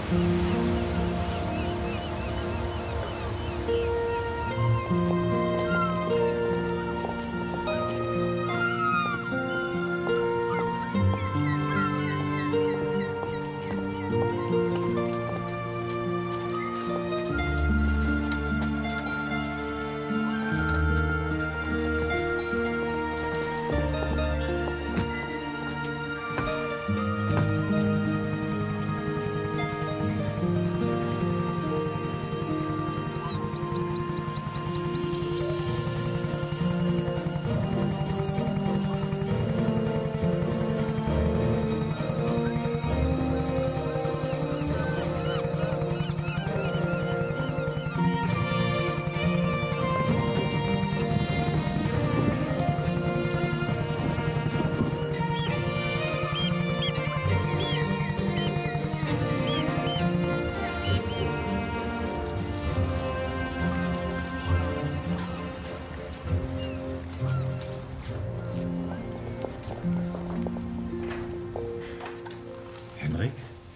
Henrik?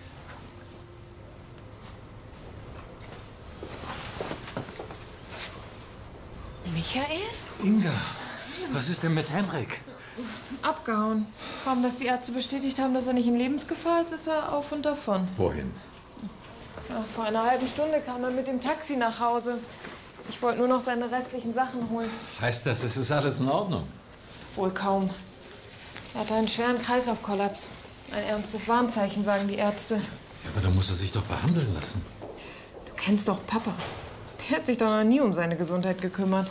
Michael? Inga, was ist denn mit Henrik? Abgehauen. Kaum, dass die Ärzte bestätigt haben, dass er nicht in Lebensgefahr ist, ist er auf und davon. Wohin? Ja, vor einer halben Stunde kam er mit dem Taxi nach Hause. Ich wollte nur noch seine restlichen Sachen holen. Heißt das, es ist alles in Ordnung? Wohl kaum. Er hatte einen schweren Kreislaufkollaps. Ein ernstes Warnzeichen, sagen die Ärzte. Ja, aber da muss er sich doch behandeln lassen. Du kennst doch Papa. Der hat sich doch noch nie um seine Gesundheit gekümmert.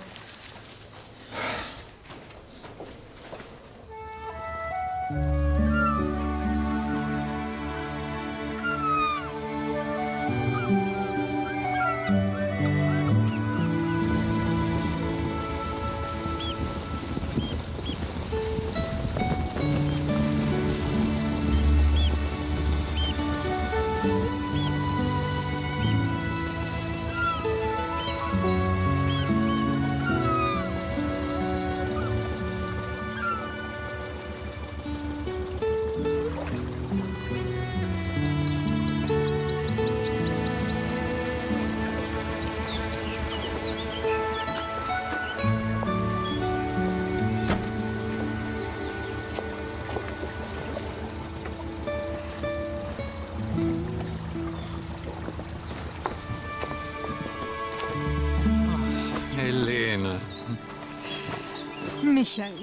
Helene. Michael.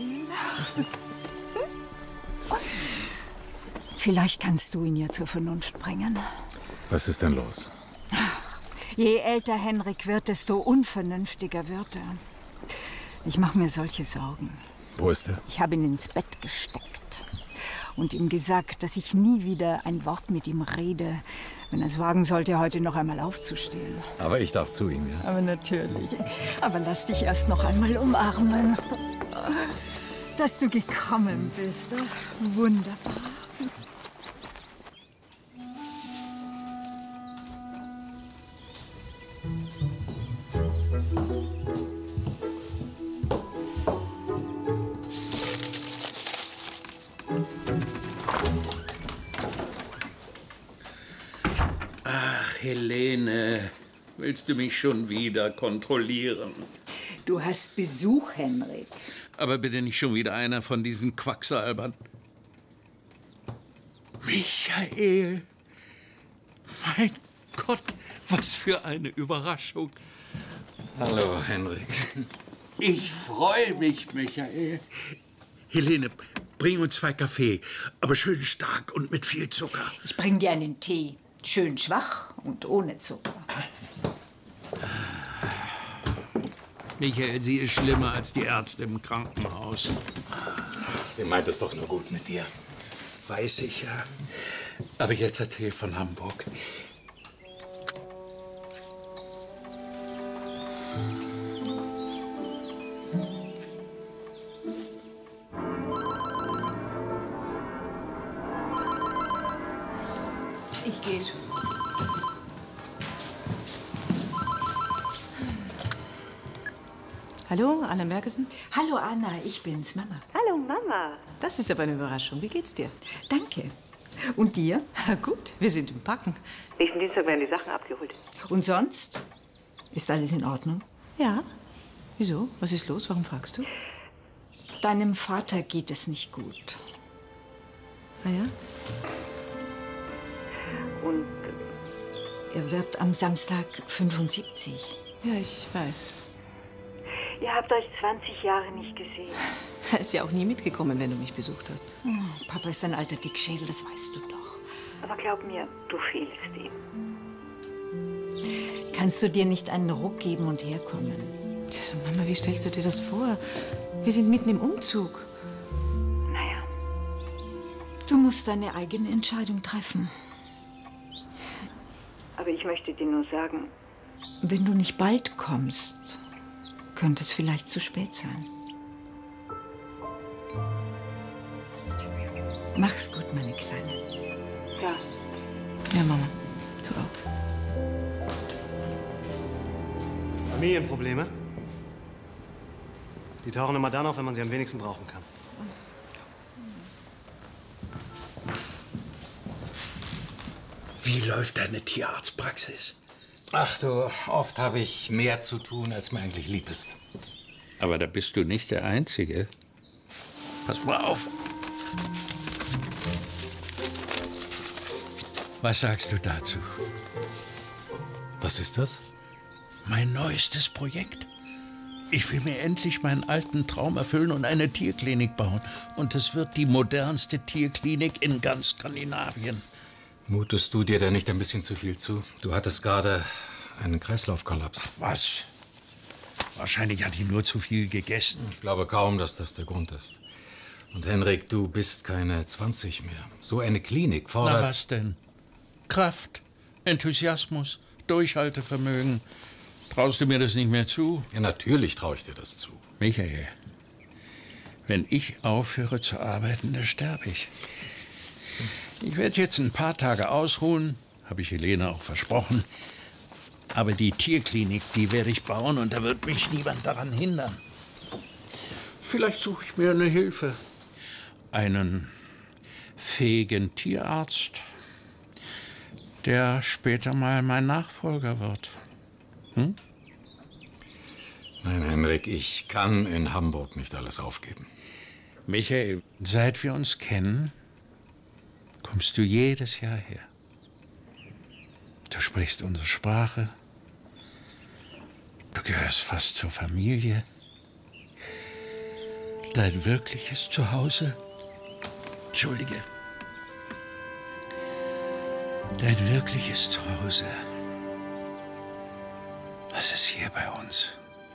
Vielleicht kannst du ihn ja zur Vernunft bringen. Was ist denn los? Je älter Henrik wird, desto unvernünftiger wird er. Ich mache mir solche Sorgen. Wo ist er? Ich habe ihn ins Bett gesteckt und ihm gesagt, dass ich nie wieder ein Wort mit ihm rede, wenn er es wagen sollte, heute noch einmal aufzustehen. Aber ich darf zu ihm, ja? Aber natürlich. Aber lass dich erst noch einmal umarmen. Dass du gekommen bist. Wunderbar. Ach, Helene, willst du mich schon wieder kontrollieren? Du hast Besuch, Henrik. Aber bitte nicht schon wieder einer von diesen Quacksalbern. Michael! Mein Gott, was für eine Überraschung. Hallo, Henrik. Ich freue mich, Michael. Helene, bring uns 2 Kaffee, aber schön stark und mit viel Zucker. Ich bring dir einen Tee. Schön schwach und ohne Zucker. Michael, sie ist schlimmer als die Ärzte im Krankenhaus. Sie meint es doch nur gut mit dir. Weiß ich ja. Aber jetzt erzähl von Hamburg. Ich gehe schon. Hallo, Anna Merkesen? Hallo Anna, ich bin's, Mama. Hallo, Mama. Das ist aber eine Überraschung. Wie geht's dir? Danke. Und dir? Gut, wir sind im Packen. Nächsten Dienstag werden die Sachen abgeholt. Und sonst? Ist alles in Ordnung? Ja. Wieso? Was ist los? Warum fragst du? Deinem Vater geht es nicht gut. Ah ja? Und Er wird am Samstag 75. Ja, ich weiß. ihr habt euch 20 Jahre nicht gesehen. Er ist ja auch nie mitgekommen, wenn du mich besucht hast. Papa ist ein alter Dickschädel, das weißt du doch. Aber glaub mir, du fehlst ihm. Kannst du dir nicht einen Ruck geben und herkommen? Also, Mama, wie stellst du dir das vor? Wir sind mitten im Umzug. Naja, Du musst deine eigene Entscheidung treffen. aber ich möchte dir nur sagen, Wenn du nicht bald kommst, könnte es vielleicht zu spät sein. Mach's gut, meine Kleine. ja, Ja, Mama. Du auch. Familienprobleme? Die tauchen immer dann auf, wenn man sie am wenigsten brauchen kann. Wie läuft deine Tierarztpraxis? Ach du, oft habe ich mehr zu tun, als mir eigentlich lieb ist. Aber da bist du nicht der Einzige. Pass mal auf. Was sagst du dazu? Was ist das? Mein neuestes Projekt. Ich will mir endlich meinen alten Traum erfüllen und eine Tierklinik bauen. Und es wird die modernste Tierklinik in ganz Skandinavien. Mutest du dir da nicht ein bisschen zu viel zu? Du hattest gerade einen Kreislaufkollaps. Was? Wahrscheinlich hat die nur zu viel gegessen. Ich glaube kaum, dass das der Grund ist. Und Henrik, du bist keine 20 mehr. So eine Klinik fordert... Na was denn? Kraft, Enthusiasmus, Durchhaltevermögen. Traust du mir das nicht mehr zu? Ja, natürlich traue ich dir das zu. Michael, wenn ich aufhöre zu arbeiten, dann sterbe ich. Ich werde jetzt ein paar Tage ausruhen, habe ich Helene auch versprochen. Aber die Tierklinik, die werde ich bauen und da wird mich niemand daran hindern. Vielleicht suche ich mir eine Hilfe. Einen fähigen Tierarzt, der später mal mein Nachfolger wird. Hm? Nein, Henrik, ich kann in Hamburg nicht alles aufgeben. Michael, seit wir uns kennen, kommst du jedes Jahr her. Du sprichst unsere Sprache. Du gehörst fast zur Familie. Dein wirkliches Zuhause. Entschuldige. Dein wirkliches Zuhause. Das ist hier bei uns.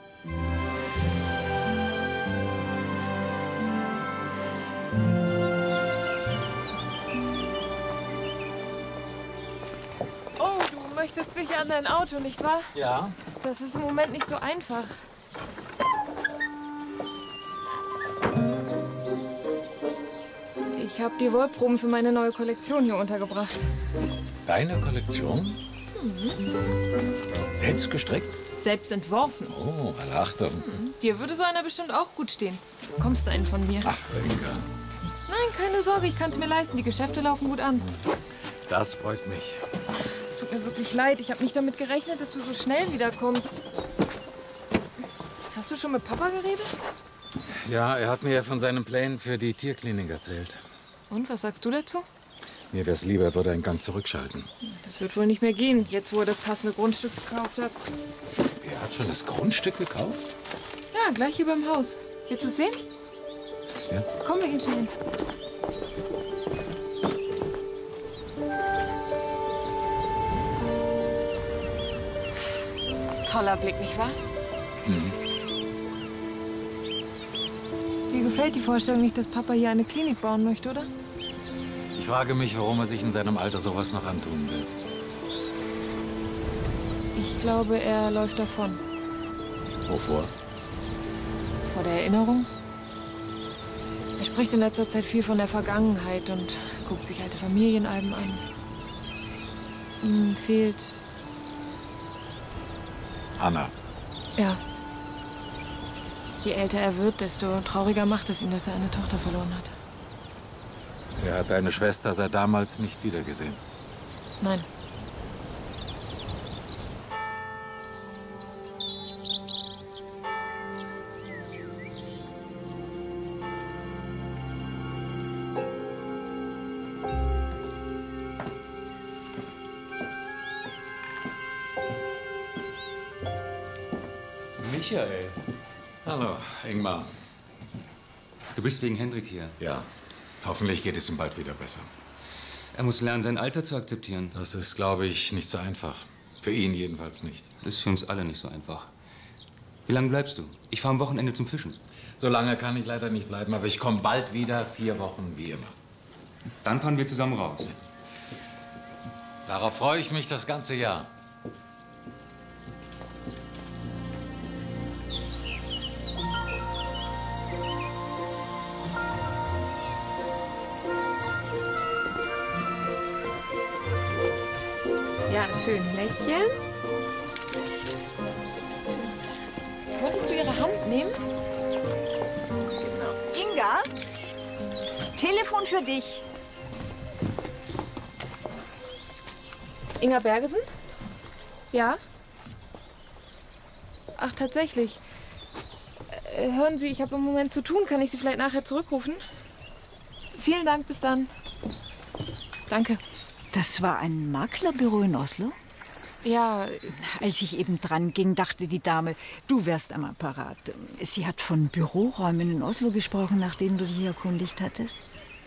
Oh, du möchtest sicher an dein Auto, nicht wahr? Ja? Das ist im Moment nicht so einfach. Ich habe die Wollproben für meine neue Kollektion hier untergebracht. Deine Kollektion? Selbst gestrickt? Selbst entworfen. Oh, alle Achtung. Dir würde so einer bestimmt auch gut stehen. Du bekommst einen von mir. Ach, Rinka. Nein, keine Sorge, ich kann es mir leisten. Die Geschäfte laufen gut an. Das freut mich. Es tut mir wirklich leid. Ich habe nicht damit gerechnet, dass du so schnell wiederkommst. Hast du schon mit Papa geredet? Ja, er hat mir ja von seinen Plänen für die Tierklinik erzählt. Und, was sagst du dazu? Mir wär's lieber, er würde einen Gang zurückschalten. Das wird wohl nicht mehr gehen, jetzt wo er das passende Grundstück gekauft hat. Er hat schon das Grundstück gekauft? Ja, gleich hier beim Haus. Willst du es sehen? Ja. Komm, wir gehen schnell hin. Toller Blick, nicht wahr? Dir gefällt die Vorstellung nicht, dass Papa hier eine Klinik bauen möchte, oder? Ich frage mich, warum er sich in seinem Alter sowas noch antun will. Ich glaube, er läuft davon. Wovor? Vor der Erinnerung. Er spricht in letzter Zeit viel von der Vergangenheit und guckt sich alte Familienalben an. Ihm fehlt... Anna. Ja. Je älter er wird, desto trauriger macht es ihn, dass er eine Tochter verloren hat. Er hat deine Schwester seit damals nicht wiedergesehen. Nein. Michael. Hallo, Ingmar. Du bist wegen Hendrik hier. Ja, hoffentlich geht es ihm bald wieder besser. Er muss lernen, sein Alter zu akzeptieren. Das ist, glaube ich, nicht so einfach. Für ihn jedenfalls nicht. Das ist für uns alle nicht so einfach. Wie lange bleibst du? Ich fahre am Wochenende zum Fischen. So lange kann ich leider nicht bleiben, aber ich komme bald wieder, 4 Wochen wie immer. Dann fahren wir zusammen raus. Darauf freue ich mich das ganze Jahr. Ja, schön. Lächeln. Könntest du ihre Hand nehmen? Inga, Telefon für dich. Inga Bergesen? Ja? Ach, tatsächlich. Hören Sie, ich habe im Moment zu tun. Kann ich Sie vielleicht nachher zurückrufen? Vielen Dank, bis dann. Danke. Das war ein Maklerbüro in Oslo? Ja, Als ich eben dran ging, dachte die Dame, du wärst am Apparat. Sie hat von Büroräumen in Oslo gesprochen, nach denen du dich erkundigt hattest.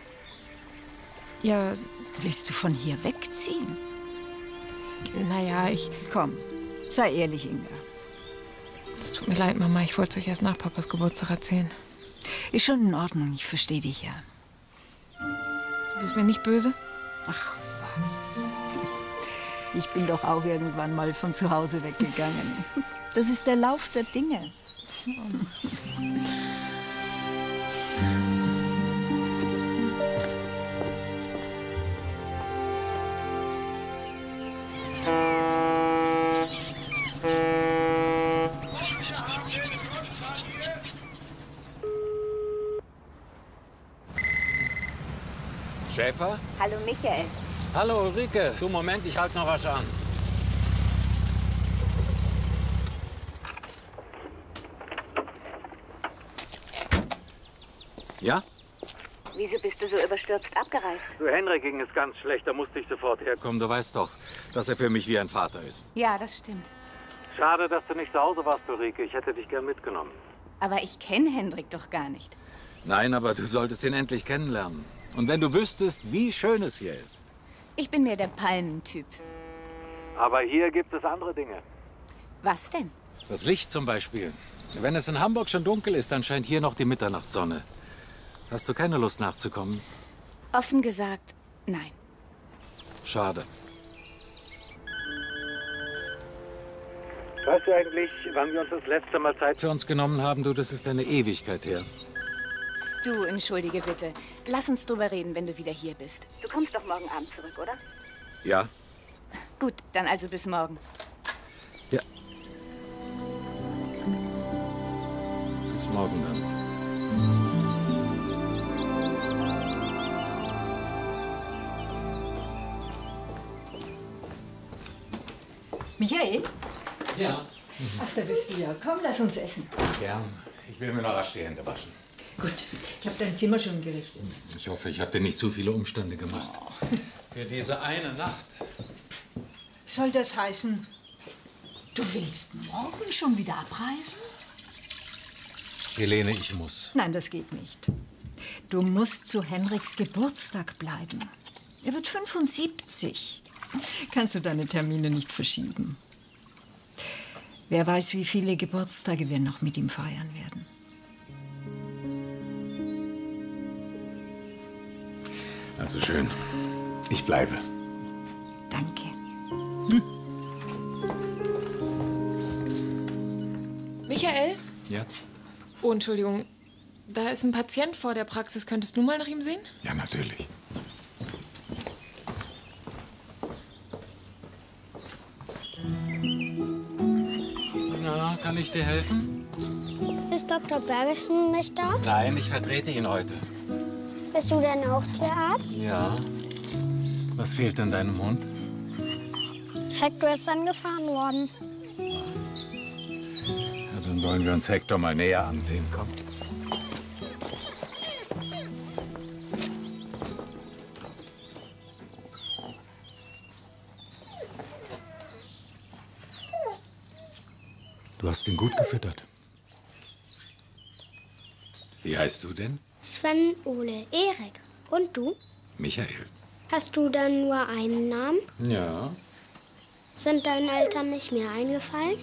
ja, Willst du von hier wegziehen? naja, Komm, sei ehrlich, Inga. Es tut mir leid, Mama. Ich wollte es euch erst nach Papas Geburtstag erzählen. Ist schon in Ordnung, ich verstehe dich ja. Du bist mir nicht böse? Ach, was? Ich bin doch auch irgendwann mal von zu Hause weggegangen. Das ist der Lauf der Dinge. Schäfer? Hallo Michael. Hallo, Ulrike. Du, Moment, ich halte noch was an. Ja? Wieso bist du so überstürzt abgereist? Du, Henrik ging es ganz schlecht, da musste ich sofort herkommen. Du weißt doch, dass er für mich wie ein Vater ist. Ja, das stimmt. Schade, dass du nicht zu Hause warst, Ulrike. Ich hätte dich gern mitgenommen. Aber ich kenne Hendrik doch gar nicht. Nein, aber du solltest ihn endlich kennenlernen. Und wenn du wüsstest, wie schön es hier ist. Ich bin mehr der Palmentyp. Aber hier gibt es andere Dinge. Was denn? Das Licht zum Beispiel. Wenn es in Hamburg schon dunkel ist, dann scheint hier noch die Mitternachtssonne. Hast du keine Lust nachzukommen? Offen gesagt, nein. Schade. Weißt du eigentlich, wann wir uns das letzte Mal Zeit für uns genommen haben? Du, das ist eine Ewigkeit her. Du, entschuldige bitte. Lass uns drüber reden, wenn du wieder hier bist. Du kommst doch morgen Abend zurück, oder? Ja? Gut, dann also bis morgen. Ja. Bis morgen dann. Michael? Ja. Ach, da bist du ja. Komm, lass uns essen. Gern. Ich will mir noch rasch die Hände waschen. Gut, ich habe dein Zimmer schon gerichtet. Ich hoffe, ich habe dir nicht zu viele Umstände gemacht. Für diese eine Nacht. Soll das heißen, du willst morgen schon wieder abreisen? Helene, ich muss. Nein, das geht nicht. Du musst zu Henriks Geburtstag bleiben. Er wird 75. Kannst du deine Termine nicht verschieben. Wer weiß, wie viele Geburtstage wir noch mit ihm feiern werden. Also schön. Ich bleibe. Danke. Michael? Ja? Oh, Entschuldigung. Da ist ein Patient vor der Praxis. Könntest du mal nach ihm sehen? Ja, natürlich. Na, kann ich dir helfen? Ist Dr. Bergesen nicht da? Nein, ich vertrete ihn heute. Bist du denn auch Tierarzt? Ja. Was fehlt an deinem Hund? Hector ist angefahren worden. Ja, dann wollen wir uns Hector mal näher ansehen. Komm. Du hast ihn gut gefüttert. Wie heißt du denn? Sven, Ole, Erik. Und du? Michael. Hast du dann nur einen Namen? Ja. Sind deinen Eltern nicht mehr eingefallen?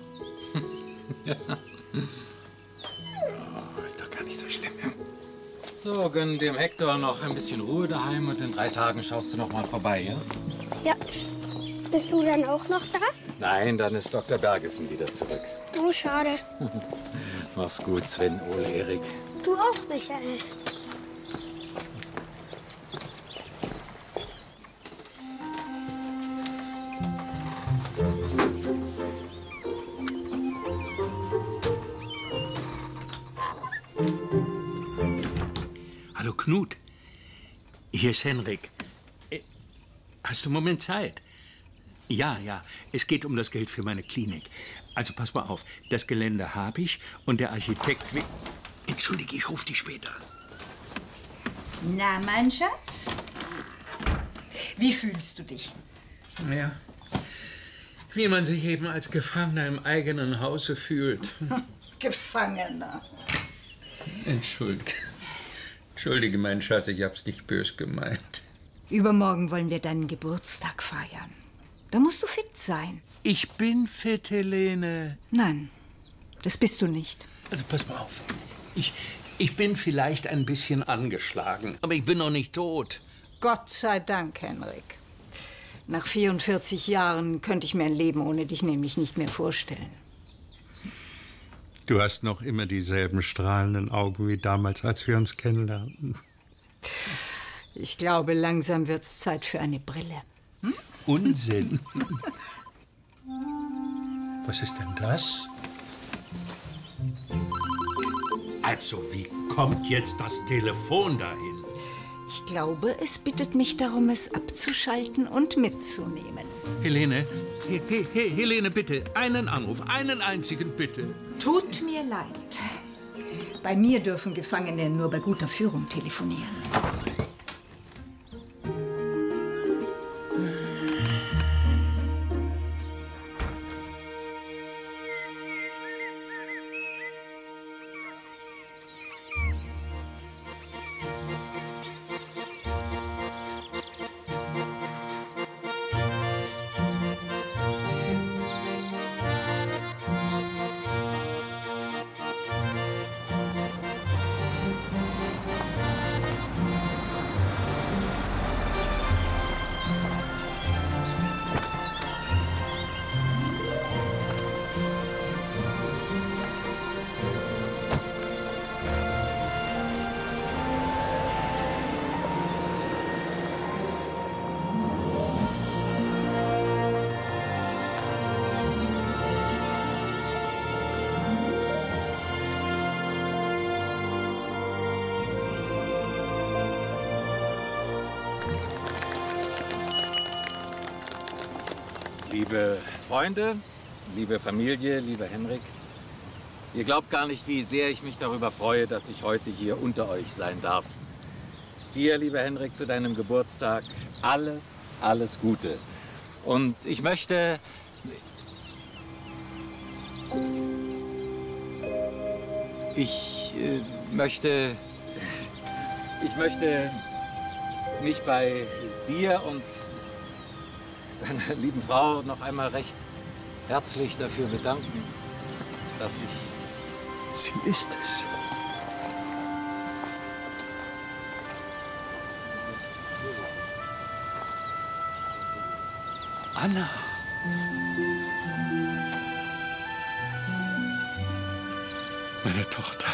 Oh, ist doch gar nicht so schlimm. So, gönn dem Hector noch ein bisschen Ruhe daheim und in 3 Tagen schaust du noch mal vorbei, ja? Ja. Bist du dann auch noch da? Nein, dann ist Dr. Bergesen wieder zurück. Oh, schade. Mach's gut, Sven, Ole, Erik. Du auch, Michael. Hallo Knut, hier ist Henrik. Hast du einen Moment Zeit? Ja, es geht um das Geld für meine Klinik. Also pass mal auf, das Gelände habe ich und der Architekt will... Entschuldige, ich rufe dich später an. Na, mein Schatz? Wie fühlst du dich? Ja, wie man sich eben als Gefangener im eigenen Hause fühlt. Gefangener. Entschuldige, mein Schatz, ich hab's nicht bös gemeint. Übermorgen wollen wir deinen Geburtstag feiern. Da musst du fit sein. Ich bin fit, Helene. Nein, das bist du nicht. Also pass mal auf. Ich bin vielleicht ein bisschen angeschlagen, aber ich bin noch nicht tot. Gott sei Dank, Henrik. Nach 44 Jahren könnte ich mir ein Leben ohne dich nämlich nicht mehr vorstellen. Du hast noch immer dieselben strahlenden Augen wie damals, als wir uns kennenlernten. Ich glaube, langsam wird's Zeit für eine Brille. Unsinn. Was ist denn das? Also, wie kommt jetzt das Telefon dahin? Ich glaube, es bittet mich darum, es abzuschalten und mitzunehmen. Helene, Helene, bitte, einen Anruf, einen einzigen, bitte. Tut mir leid. Bei mir dürfen Gefangene nur bei guter Führung telefonieren. Liebe Freunde, liebe Familie, lieber Henrik, ihr glaubt gar nicht, wie sehr ich mich darüber freue, dass ich heute hier unter euch sein darf. Dir, lieber Henrik, zu deinem Geburtstag alles, alles Gute. Und ich möchte... Ich möchte mich bei dir und deiner lieben Frau noch einmal recht herzlich dafür bedanken, dass ich... Sie ist es. Anna. Meine Tochter.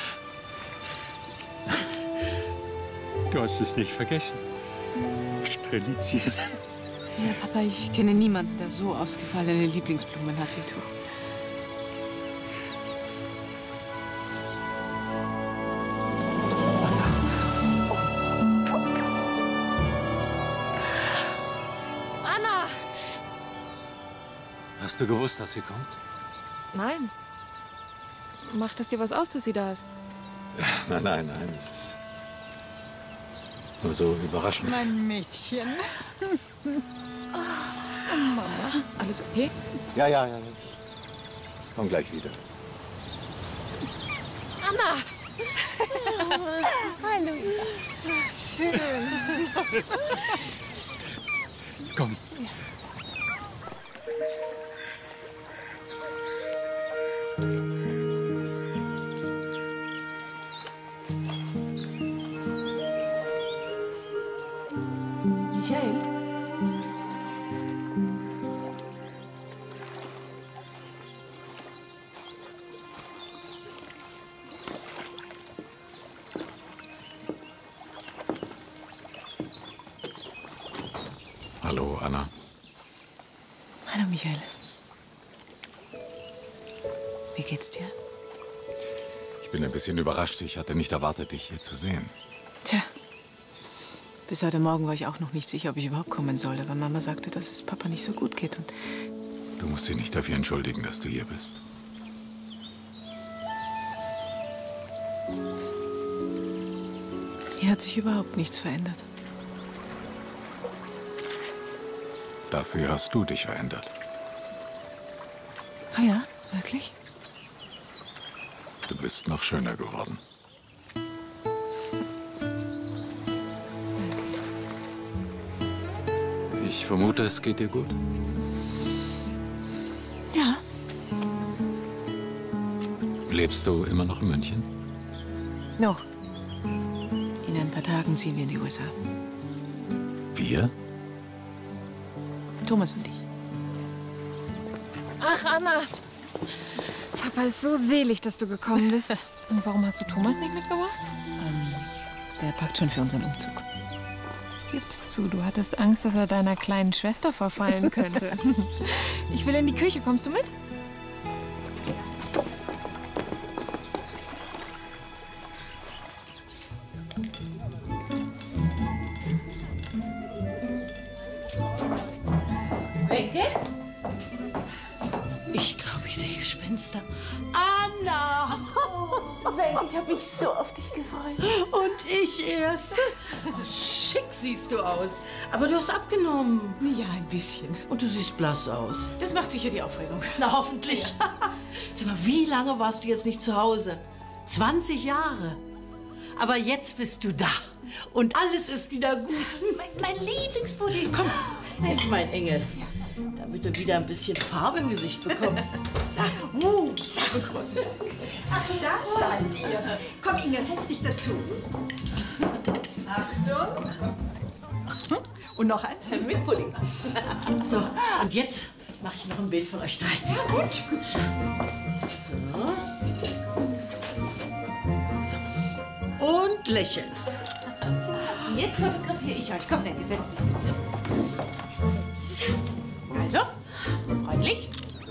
Du hast es nicht vergessen. Strelitzien. Ja, Papa, ich kenne niemanden, der so ausgefallene Lieblingsblumen hat wie du. Hast du gewusst, dass sie kommt? Nein. Macht es dir was aus, dass sie da ist? Nein, nein, nein. Es ist nur so überraschend. Mein Mädchen. Oh, Mama. Alles okay? Ja. Ich komm gleich wieder. Anna! Hallo. Schön. Komm. Michael? Hallo, Anna. Hallo, Michael. Wie geht's dir? Ich bin ein bisschen überrascht. Ich hatte nicht erwartet, dich hier zu sehen. Tja, bis heute Morgen war ich auch noch nicht sicher, ob ich überhaupt kommen sollte, weil Mama sagte, dass es Papa nicht so gut geht. Und Du musst dich nicht dafür entschuldigen, dass du hier bist. hier hat sich überhaupt nichts verändert. Dafür hast du dich verändert. Ah ja, wirklich? Du bist noch schöner geworden. Ich vermute, es geht dir gut. Ja. Lebst du immer noch in München? Noch. In ein paar Tagen ziehen wir in die USA. Wir? Thomas und ich. Ach, Anna. Papa ist so selig, dass du gekommen bist. Und warum hast du Thomas nicht mitgebracht? Der packt schon für unseren Umzug. Gib's zu, du hattest Angst, dass er deiner kleinen Schwester verfallen könnte. Ich will in die Küche. Kommst du mit? Wenke? Ich glaube, ich sehe Gespenster. Anna! Wenke, ich habe mich so auf dich gefreut. Und ich erst. Oh, schick siehst du aus. Aber du hast abgenommen. Ja, ein bisschen. Und du siehst blass aus. Das macht sicher die Aufregung. Na, hoffentlich. Sag mal, wie lange warst du jetzt nicht zu Hause? 20 Jahre. Aber jetzt bist du da. Und alles ist wieder gut. Mein Lieblingspudding. Komm, ess mein Engel. Damit du wieder ein bisschen Farbe im Gesicht bekommst. So große Ach, da seid ihr. Komm, Inga, setz dich dazu. Achtung. Und noch eins. Mit Pudding. So, und jetzt mache ich noch ein Bild von euch drei. Ja, gut. So. Und lächeln. Jetzt fotografiere ich euch. Komm, Wenke, setz dich. So. Also, freundlich.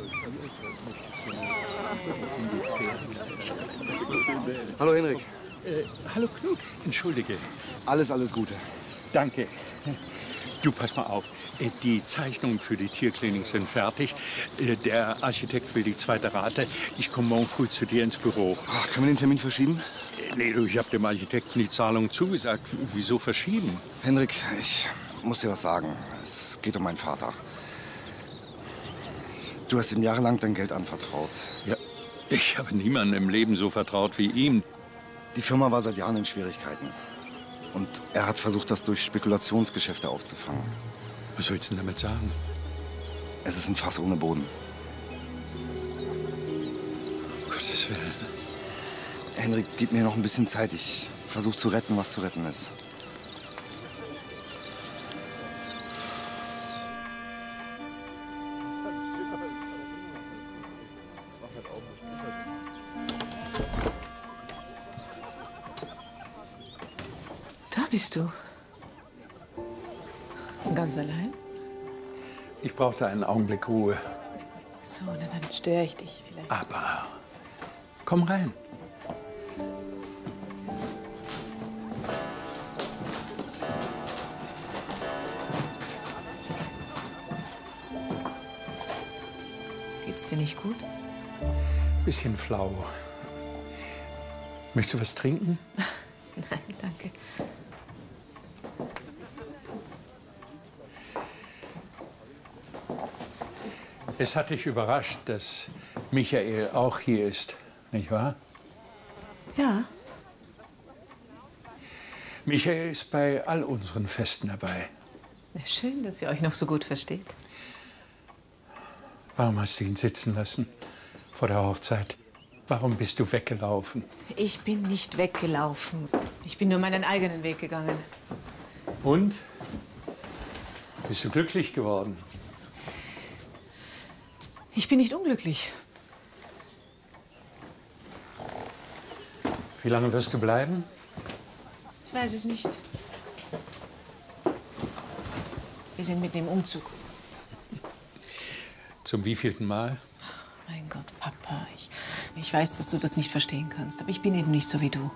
Hallo Henrik. Hallo Knut, entschuldige. Alles Gute. Danke. Du, pass mal auf. Die Zeichnungen für die Tierklinik sind fertig. Der Architekt will die zweite Rate. Ich komme morgen früh zu dir ins Büro. Ach, können wir den Termin verschieben? Nee, du, ich habe dem Architekten die Zahlung zugesagt. Wieso verschieben? Henrik, ich muss dir was sagen. Es geht um meinen Vater. Du hast ihm jahrelang dein Geld anvertraut. Ja, ich habe niemandem im Leben so vertraut wie ihm. Die Firma war seit Jahren in Schwierigkeiten. Und er hat versucht, das durch Spekulationsgeschäfte aufzufangen. Was willst du denn damit sagen? Es ist ein Fass ohne Boden. Um Gottes Willen. Henrik, gib mir noch ein bisschen Zeit. Ich versuche zu retten, was zu retten ist. Da bist du. Ganz allein? Ich brauchte einen Augenblick Ruhe. So, na dann störe ich dich vielleicht. Aber komm rein. Geht's dir nicht gut? Bisschen flau. Möchtest du was trinken? Nein, danke. Es hat dich überrascht, dass Michael auch hier ist, nicht wahr? Ja. Michael ist bei all unseren Festen dabei. Ja, schön, dass ihr euch noch so gut versteht. Warum hast du ihn sitzen lassen vor der Hochzeit? Warum bist du weggelaufen? Ich bin nicht weggelaufen. Ich bin nur meinen eigenen Weg gegangen. Und? Bist du glücklich geworden? Ich bin nicht unglücklich. Wie lange wirst du bleiben? Ich weiß es nicht. Wir sind mitten im Umzug. Zum wievielten Mal? Mein Gott, Papa, ich weiß, dass du das nicht verstehen kannst, aber ich bin eben nicht so wie du.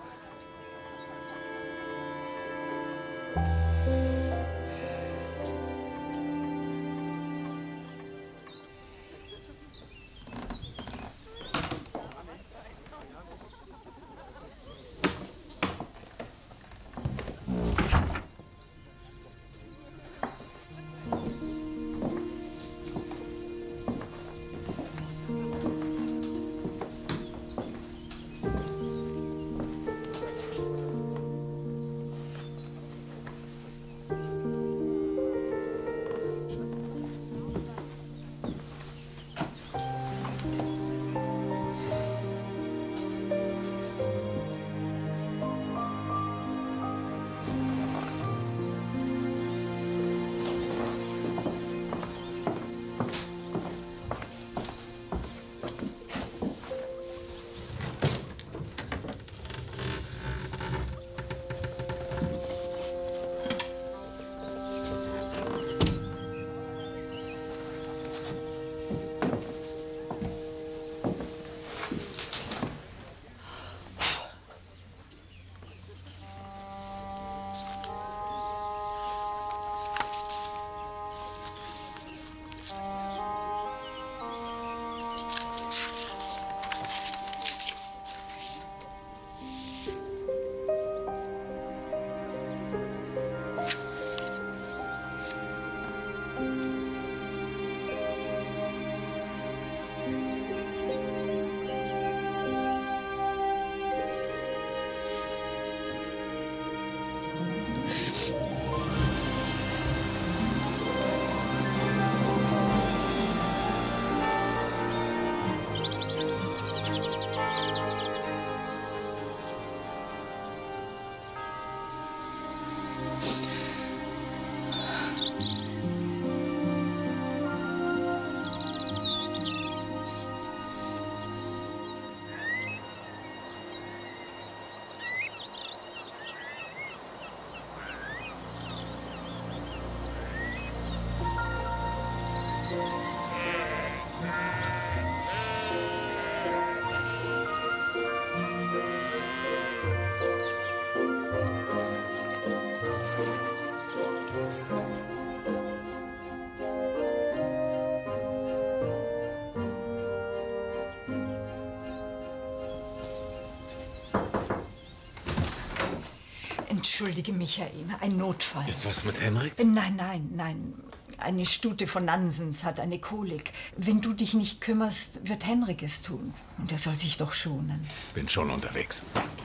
Entschuldige, Michael, ein Notfall. Ist was mit Henrik? Nein, nein, nein. Eine Stute von Nansens hat eine Kolik. Wenn du dich nicht kümmerst, wird Henrik es tun. Und er soll sich doch schonen. Bin schon unterwegs.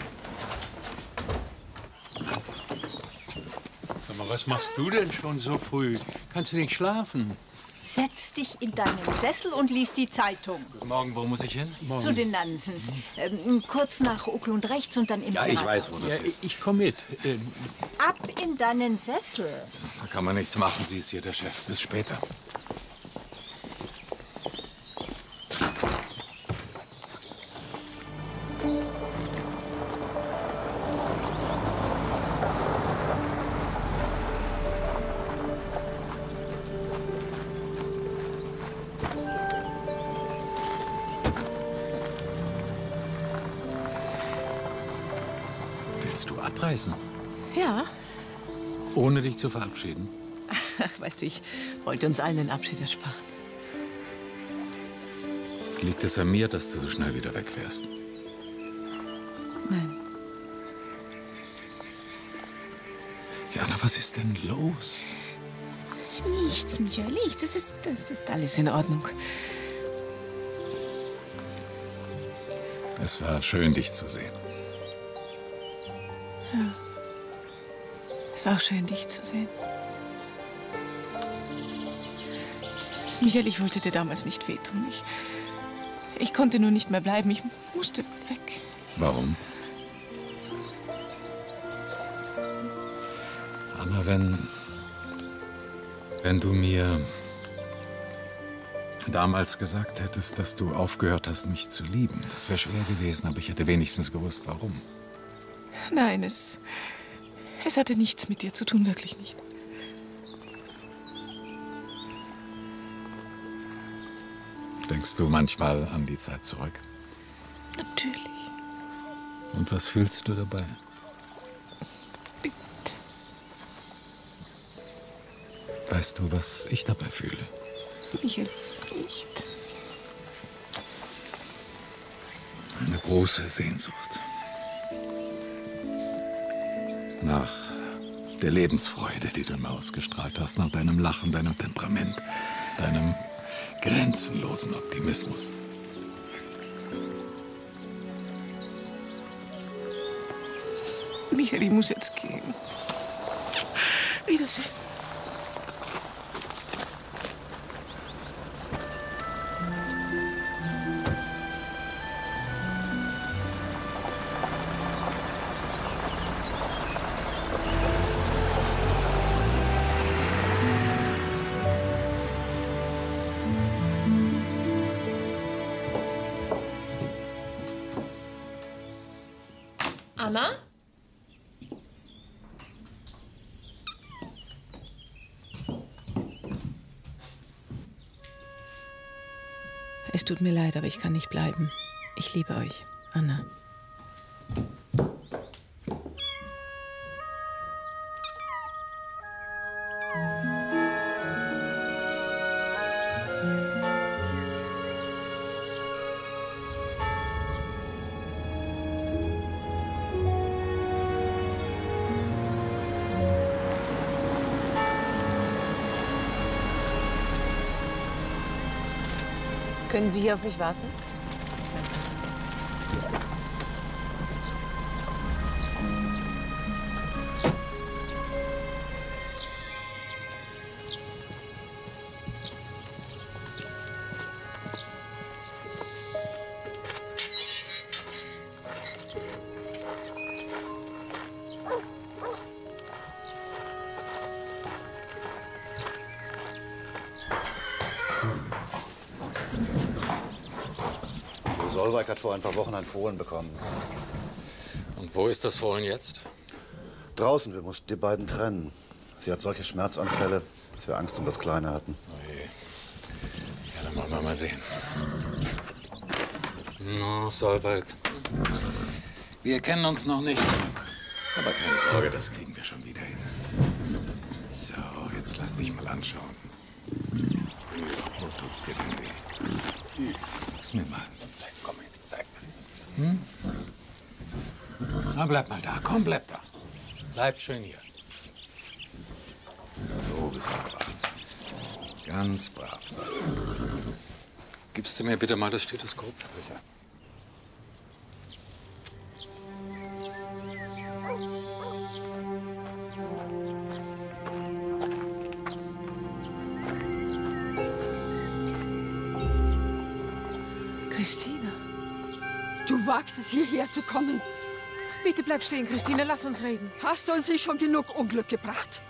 Sag mal, was machst du denn schon so früh? Kannst du nicht schlafen? Setz dich in deinen Sessel und lies die Zeitung. Morgen, wo muss ich hin? Morgen. Zu den Nansens. Kurz nach Oklund rechts und dann im Ja, ich weiß, wo das ist. Ich komme mit. Ab in deinen Sessel. Da kann man nichts machen. Sie ist hier der Chef. Bis später. Willst du abreisen? Ja. Ohne dich zu verabschieden? Weißt du, ich wollte uns allen den Abschied ersparen. Liegt es an mir, dass du so schnell wieder weg wärst? Nein. Jana, was ist denn los? Nichts, Michael, nichts. Das ist alles in Ordnung. Es war schön, dich zu sehen. Ja. Es war auch schön, dich zu sehen. Michael, ich wollte dir damals nicht wehtun. Ich konnte nur nicht mehr bleiben. Ich musste weg. Warum? Anna, wenn du mir damals gesagt hättest, dass du aufgehört hast, mich zu lieben, das wäre schwer gewesen, aber ich hätte wenigstens gewusst, warum. Nein, es hatte nichts mit dir zu tun, wirklich nicht. Denkst du manchmal an die Zeit zurück? Natürlich. Und was fühlst du dabei? Bitte. Weißt du, was ich dabei fühle? Michael, nicht. Eine große Sehnsucht. Nach der Lebensfreude, die du immer ausgestrahlt hast, nach deinem Lachen, deinem Temperament, deinem grenzenlosen Optimismus. Michael, ich muss jetzt gehen. Wiedersehen. Anna? Es tut mir leid, aber ich kann nicht bleiben. Ich liebe euch, Anna. Können Sie hier auf mich warten? Solveig hat vor ein paar Wochen ein Fohlen bekommen. Und wo ist das Fohlen jetzt? Draußen, wir mussten die beiden trennen. Sie hat solche Schmerzanfälle, dass wir Angst um das Kleine hatten. Oh je. Ja, dann wollen wir mal sehen. No, Solveig. Wir kennen uns noch nicht. Aber keine Sorge, das kriegen wir schon wieder hin. So, jetzt lass dich mal anschauen. Wo tut's dir denn weh? Sag's mir mal. Komm hin, zeig mal. Hm? Na, bleib mal da. Komm, bleib da. Bleib schön hier. So bist du brav. Ganz brav. So. Gibst du mir bitte mal das Stethoskop? Sicher. Christina. Du wagst es, hierher zu kommen. Bitte bleib stehen, Christina. Lass uns reden. Hast du uns nicht schon genug Unglück gebracht?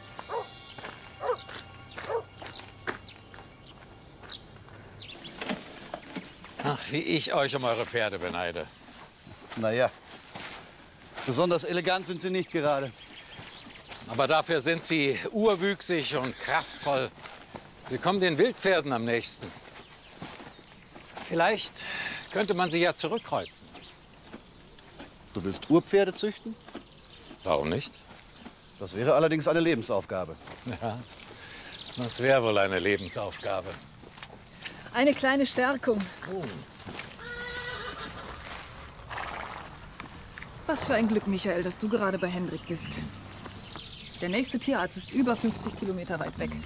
Ach, wie ich euch um eure Pferde beneide. Naja, besonders elegant sind sie nicht gerade. Aber dafür sind sie urwüchsig und kraftvoll. Sie kommen den Wildpferden am nächsten. Vielleicht könnte man sie ja zurückkreuzen. Du willst Urpferde züchten? Warum nicht? Das wäre allerdings eine Lebensaufgabe. Ja, das wäre wohl eine Lebensaufgabe. Eine kleine Stärkung. Oh. Was für ein Glück, Michael, dass du gerade bei Hendrik bist. Der nächste Tierarzt ist über 50 Kilometer weit weg.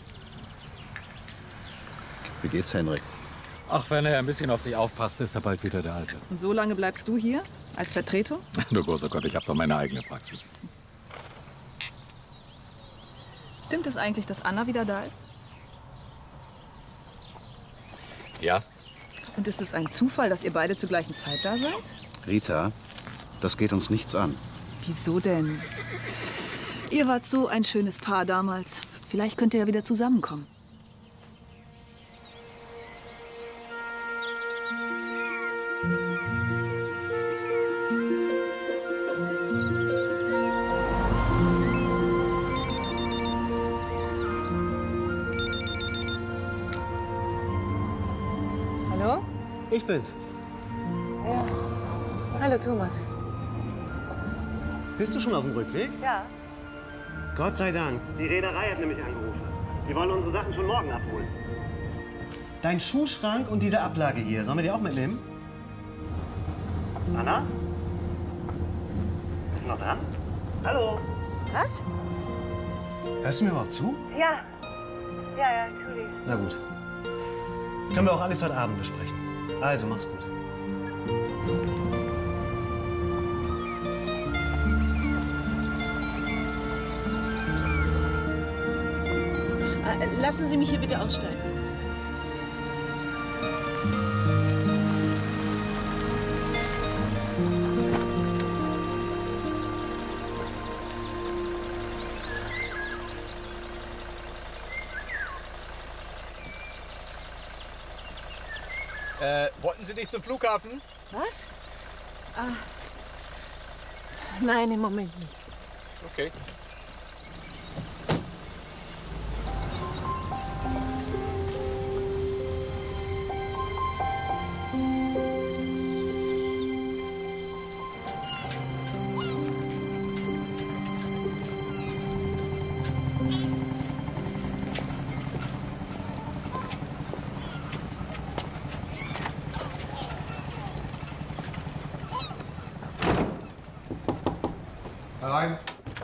Wie geht's, Hendrik? Ach, wenn er ein bisschen auf sich aufpasst, ist er bald wieder der Alte. Und so lange bleibst du hier? Als Vertretung? Du großer Gott, ich habe doch meine eigene Praxis. Stimmt es eigentlich, dass Anna wieder da ist? Ja. Und ist es ein Zufall, dass ihr beide zur gleichen Zeit da seid? Rita, das geht uns nichts an. Wieso denn? Ihr wart so ein schönes Paar damals. Vielleicht könnt ihr ja wieder zusammenkommen. Hallo? Ich bin's. Ja. Hallo, Thomas. Bist du schon auf dem Rückweg? Ja. Gott sei Dank. Die Reederei hat nämlich angerufen. Die wollen unsere Sachen schon morgen abholen. Dein Schuhschrank und diese Ablage hier, sollen wir die auch mitnehmen? Anna? Bist du noch dran? Hallo? Was? Hörst du mir überhaupt zu? Ja. Ja, Entschuldigung. Na gut. Können wir auch alles heute Abend besprechen. Also, mach's gut. Lassen Sie mich hier bitte aussteigen. Wollten Sie nicht zum Flughafen? Was? Ah. Nein, im Moment nicht. Okay. Herein.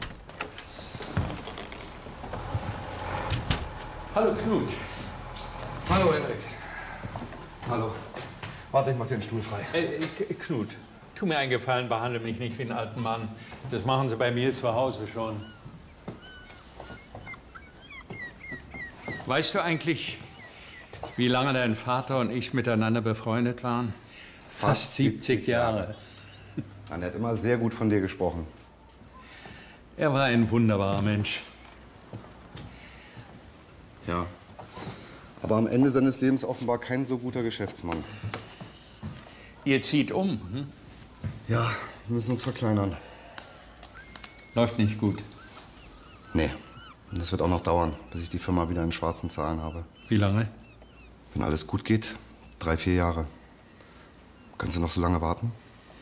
Hallo Knut. Hallo Henrik. Hallo. Warte, ich mach dir den Stuhl frei. Knut, tu mir einen Gefallen, behandle mich nicht wie einen alten Mann. Das machen sie bei mir zu Hause schon. Weißt du eigentlich, wie lange dein Vater und ich miteinander befreundet waren? Fast 70 Jahre. Er hat immer sehr gut von dir gesprochen. Er war ein wunderbarer Mensch. Ja. Aber am Ende seines Lebens offenbar kein so guter Geschäftsmann. Ihr zieht um, hm? Ja, wir müssen uns verkleinern. Läuft nicht gut. Nee. Und das wird auch noch dauern, bis ich die Firma wieder in schwarzen Zahlen habe. Wie lange? Wenn alles gut geht, 3, 4 Jahre. Kannst du noch so lange warten?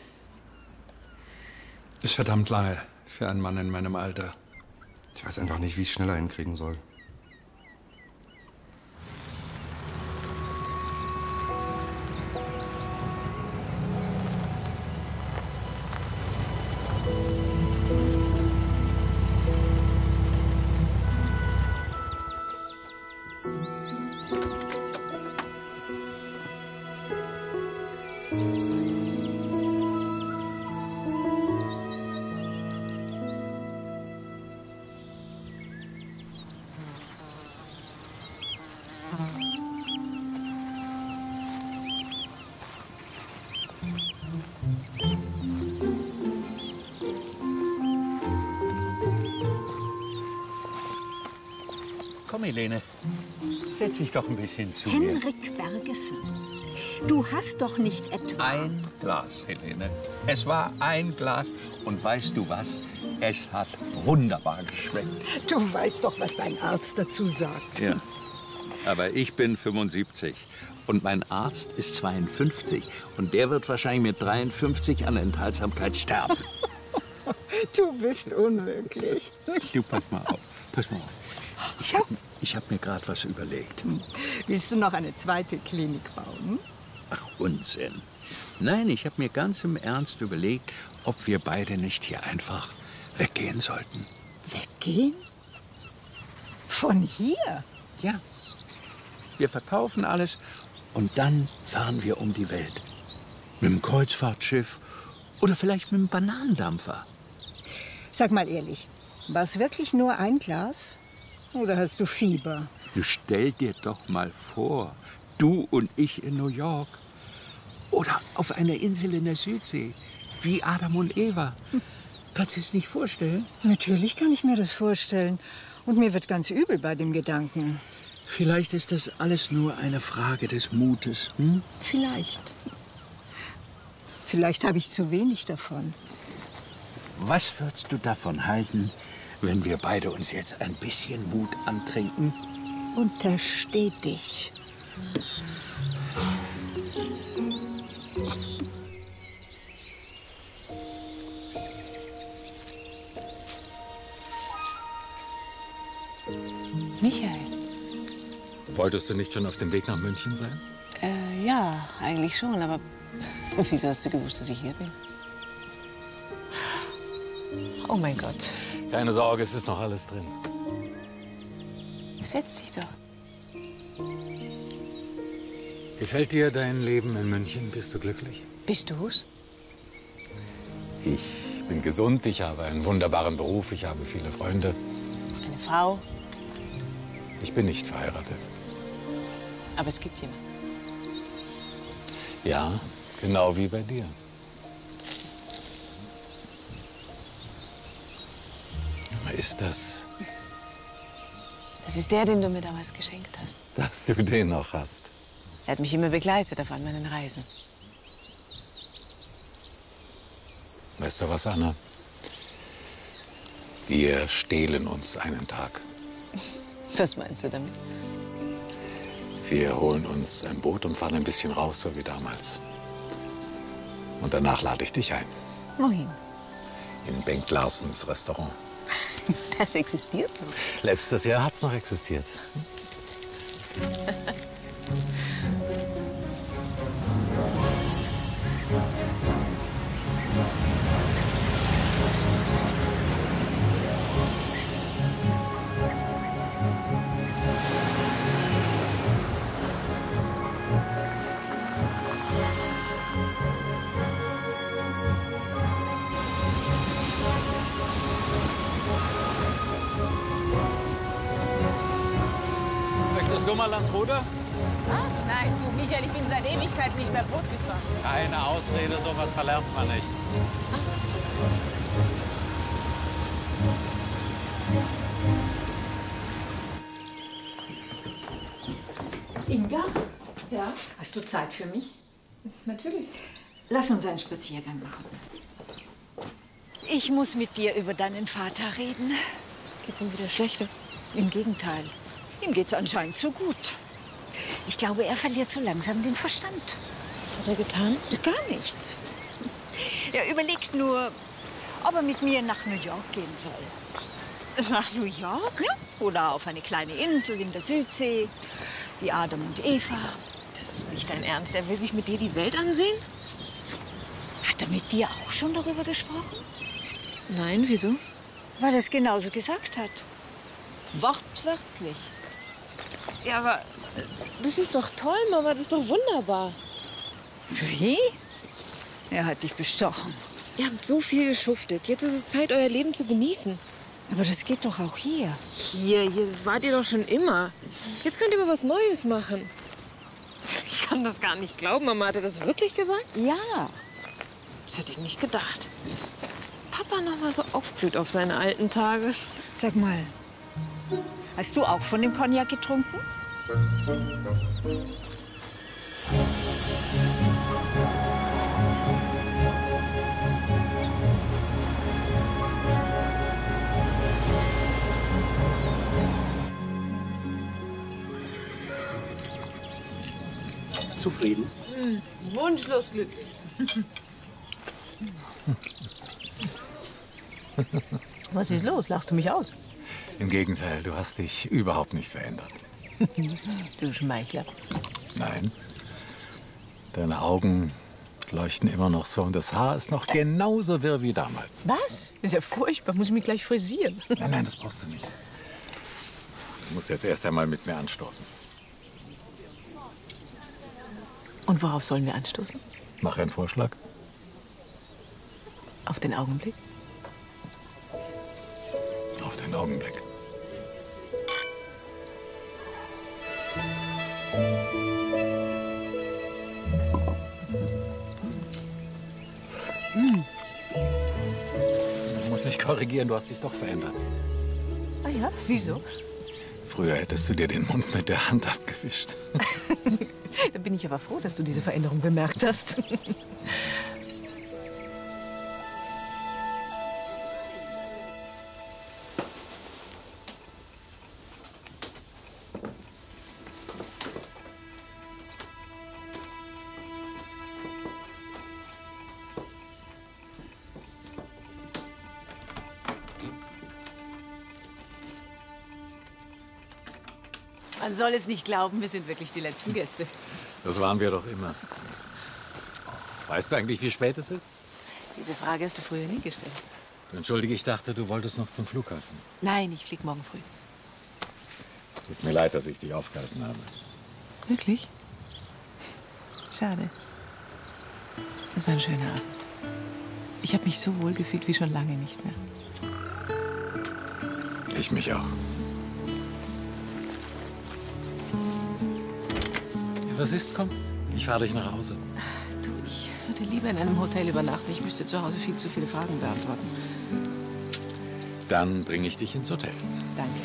Ist verdammt lange für einen Mann in meinem Alter. Ich weiß einfach nicht, wie ich es schneller hinkriegen soll. Komm, Helene, setz dich doch ein bisschen zu mir. Henrik Bergesen, du hast doch nicht etwa... Ein Glas, Helene. Es war ein Glas. Und weißt du was? Es hat wunderbar geschmeckt. Du weißt doch, was dein Arzt dazu sagt. Ja. Aber ich bin 75 und mein Arzt ist 52. Und der wird wahrscheinlich mit 53 an Enthaltsamkeit sterben. Du bist unmöglich. Du, pass mal auf. Pass mal auf. Ich hab mir gerade was überlegt. Willst du noch eine zweite Klinik bauen? Ach, Unsinn. Nein, ich habe mir ganz im Ernst überlegt, ob wir beide nicht hier einfach weggehen sollten. Weggehen? Von hier? Ja. Wir verkaufen alles und dann fahren wir um die Welt. Mit dem Kreuzfahrtschiff oder vielleicht mit dem Bananendampfer. Sag mal ehrlich, war es wirklich nur ein Glas? Oder hast du Fieber? Du stell dir doch mal vor, du und ich in New York. Oder auf einer Insel in der Südsee, wie Adam und Eva. Kannst du es nicht vorstellen? Natürlich kann ich mir das vorstellen. Und mir wird ganz übel bei dem Gedanken. Vielleicht ist das alles nur eine Frage des Mutes. Hm? Vielleicht. Vielleicht habe ich zu wenig davon. Was würdest du davon halten, wenn wir beide uns jetzt ein bisschen Mut antrinken? Untersteh dich. Michael. Wolltest du nicht schon auf dem Weg nach München sein? Ja, eigentlich schon, aber wieso hast du gewusst, dass ich hier bin? Oh mein Gott. Keine Sorge, es ist noch alles drin. Setz dich doch. Gefällt dir dein Leben in München? Bist du glücklich? Bist du's? Ich bin gesund, ich habe einen wunderbaren Beruf, ich habe viele Freunde. Eine Frau? Ich bin nicht verheiratet. Aber es gibt jemanden. Ja, genau wie bei dir. Aber ist das, Das ist der, den du mir damals geschenkt hast. dass du den noch hast? Er hat mich immer begleitet auf all meinen Reisen. Weißt du was, Anna? Wir stehlen uns einen Tag. Was meinst du damit? Wir holen uns ein Boot und fahren ein bisschen raus, so wie damals. Und danach lade ich dich ein. Wohin? In Bengt Larsens Restaurant. Das existiert noch. Letztes Jahr hat's noch existiert. Möchtest du mal ans Ruder? Was? Nein, du, Michael, ich bin seit Ewigkeiten nicht mehr Boot gefahren. Keine Ausrede, sowas verlernt man nicht. Inga? Ja? Hast du Zeit für mich? Natürlich. Lass uns einen Spaziergang machen. Ich muss mit dir über deinen Vater reden. Geht's ihm wieder schlechter? Im Gegenteil. Ihm geht's anscheinend so gut. Ich glaube, er verliert so langsam den Verstand. Was hat er getan? Gar nichts. Er überlegt nur, ob er mit mir nach New York gehen soll. Nach New York? Ja, oder auf eine kleine Insel in der Südsee, wie Adam und Eva. Das ist nicht dein Ernst. Er will sich mit dir die Welt ansehen? Hat er mit dir auch schon darüber gesprochen? Nein, wieso? Weil er es genauso gesagt hat. Wortwörtlich. Ja, aber das ist doch toll, Mama. Das ist doch wunderbar. Wie? Er hat dich bestochen. Ihr habt so viel geschuftet. Jetzt ist es Zeit, euer Leben zu genießen. Aber das geht doch auch hier. Hier wart ihr doch schon immer. Jetzt könnt ihr mal was Neues machen. Ich kann das gar nicht glauben. Mama, hat er das wirklich gesagt? Ja. Das hätte ich nicht gedacht. Dass Papa noch mal so aufblüht auf seine alten Tage. Sag mal, hast du auch von dem Cognac getrunken? Zufrieden? Wunschlos glücklich. Was ist los? Lachst du mich aus? Im Gegenteil, du hast dich überhaupt nicht verändert. Du Schmeichler. Nein. Deine Augen leuchten immer noch so und das Haar ist noch genauso wirr wie damals. Was? Ist ja furchtbar. Muss ich mich gleich frisieren. Nein, nein, das brauchst du nicht. Du musst jetzt erst einmal mit mir anstoßen. Und worauf sollen wir anstoßen? Mach einen Vorschlag. Auf den Augenblick? Auf den Augenblick. Ich muss mich korrigieren, du hast dich doch verändert. Ah ja, wieso? Früher hättest du dir den Mund mit der Hand abgewischt. Da bin ich aber froh, dass du diese Veränderung bemerkt hast. Man soll es nicht glauben, wir sind wirklich die letzten Gäste. Das waren wir doch immer. Weißt du eigentlich, wie spät es ist? Diese Frage hast du früher nie gestellt. Entschuldige, ich dachte, du wolltest noch zum Flughafen. Nein, ich flieg morgen früh. Tut mir leid, dass ich dich aufgehalten habe. Wirklich? Schade. Es war ein schöner Abend. Ich habe mich so wohl gefühlt wie schon lange nicht mehr. Ich mich auch. Was ist? Komm, ich fahre dich nach Hause. Du, ich würde lieber in einem Hotel übernachten. Ich müsste zu Hause viel zu viele Fragen beantworten. Dann bringe ich dich ins Hotel. Danke.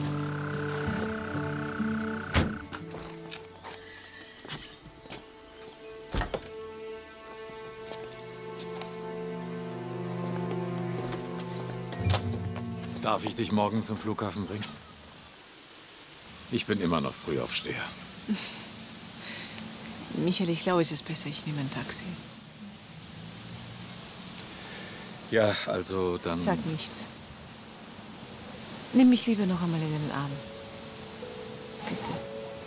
Darf ich dich morgen zum Flughafen bringen? Ich bin immer noch Frühaufsteher. Michael, ich glaube, es ist besser, ich nehme ein Taxi. Ja, also dann... Sag nichts. Nimm mich lieber noch einmal in den Arm. Bitte.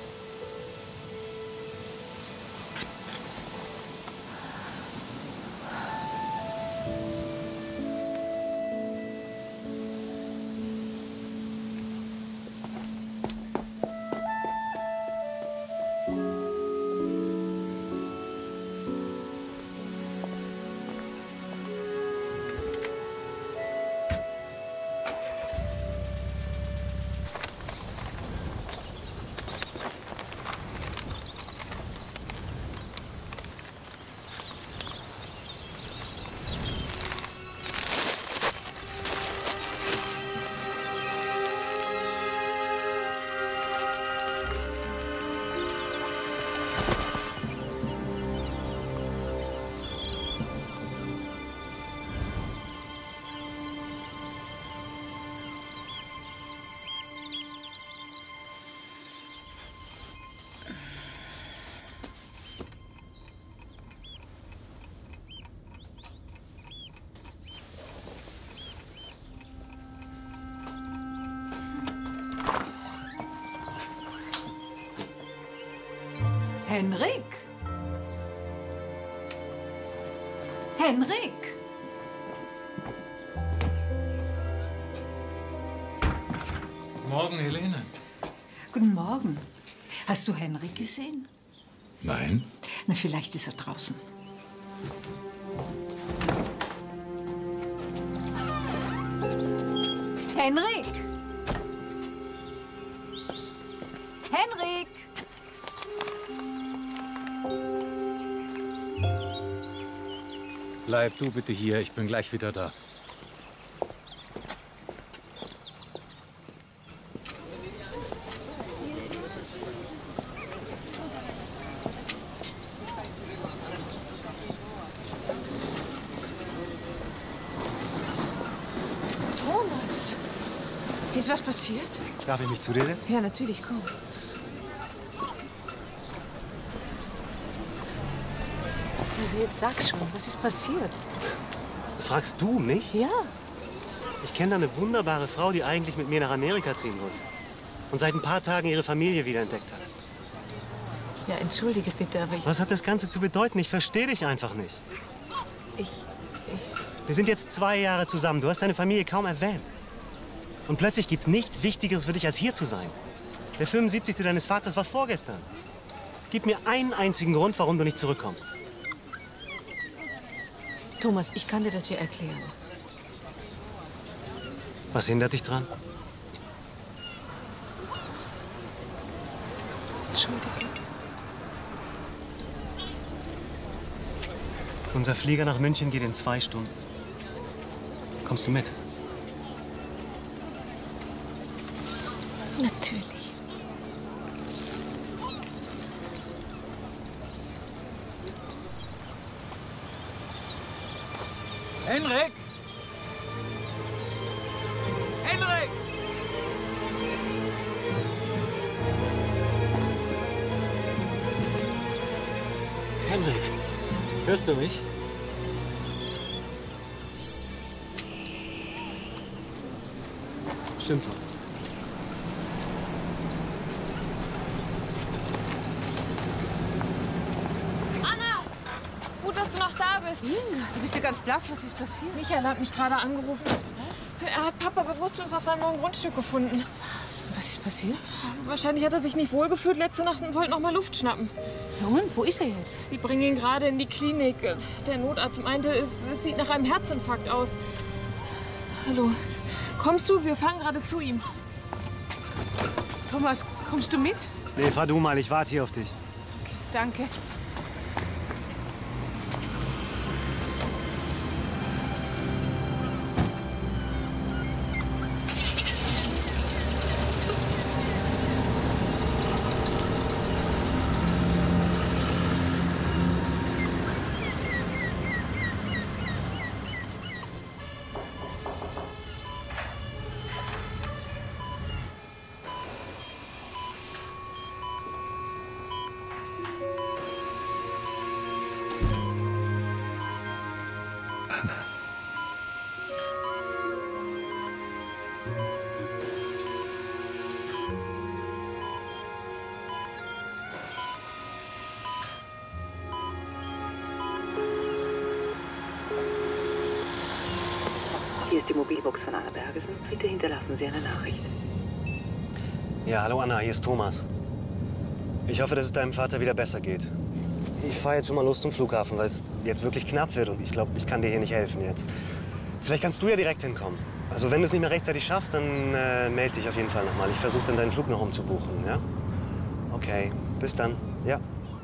Henrik? Henrik? Morgen, Helene. Guten Morgen. Hast du Henrik gesehen? Nein. Na, vielleicht ist er draußen. Henrik! Henrik! Bleib du bitte hier, ich bin gleich wieder da. Thomas! Ist was passiert? Darf ich mich zu dir setzen? Ja, natürlich, komm. Also jetzt sag schon, was ist passiert? Das fragst du mich? Ja. Ich kenne da eine wunderbare Frau, die eigentlich mit mir nach Amerika ziehen wollte. Und seit ein paar Tagen ihre Familie wiederentdeckt hat. Ja, entschuldige bitte, aber Was hat das Ganze zu bedeuten? Ich verstehe dich einfach nicht. Wir sind jetzt 2 Jahre zusammen. Du hast deine Familie kaum erwähnt. Und plötzlich gibt's nichts Wichtigeres für dich, als hier zu sein. Der 75. deines Vaters war vorgestern. Gib mir einen einzigen Grund, warum du nicht zurückkommst. Thomas, ich kann dir das hier erklären. Was hindert dich dran? Entschuldige. Unser Flieger nach München geht in 2 Stunden. Kommst du mit? Natürlich. Henrik! Henrik! Henrik, hörst du mich? Stimmt so. Anna! Gut, dass du noch da bist. Inga, du bist ja ganz blass. Was ist passiert? Michael hat mich gerade angerufen. Er hat Papa bewusstlos auf seinem neuen Grundstück gefunden. Was ist passiert? Wahrscheinlich hat er sich nicht wohlgefühlt letzte Nacht und wollte noch mal Luft schnappen. Ja, und? Wo ist er jetzt? Sie bringen ihn gerade in die Klinik. Der Notarzt meinte, es sieht nach einem Herzinfarkt aus. Hallo, kommst du? Wir fahren gerade zu ihm. Thomas, kommst du mit? Nee, fahr du mal. Ich warte hier auf dich. Danke. Hier ist die Mobilbox von Anna Bergesen. Bitte hinterlassen Sie eine Nachricht. Ja, hallo Anna, hier ist Thomas. Ich hoffe, dass es deinem Vater wieder besser geht. Ich fahre jetzt schon mal los zum Flughafen, weil es jetzt wirklich knapp wird und ich glaube, ich kann dir hier nicht helfen jetzt. Vielleicht kannst du ja direkt hinkommen. Also wenn du es nicht mehr rechtzeitig schaffst, dann melde dich auf jeden Fall nochmal. Ich versuche dann deinen Flug noch umzubuchen, ja? Okay, bis dann. Ja.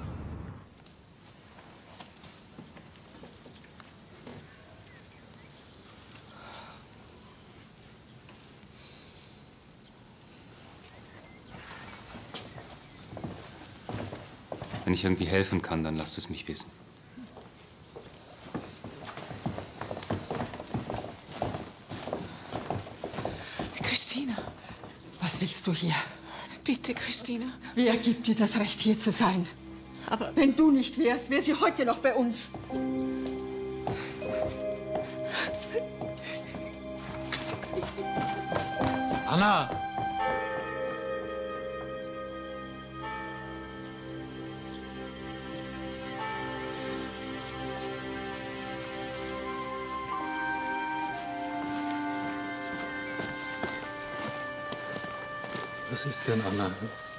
Wenn ich irgendwie helfen kann, dann lasst es mich wissen. Christina, Was willst du hier? bitte, Christina. Wer gibt dir das Recht, hier zu sein? Aber Wenn du nicht wärst, wäre sie heute noch bei uns. Anna! Was ist denn, Anna?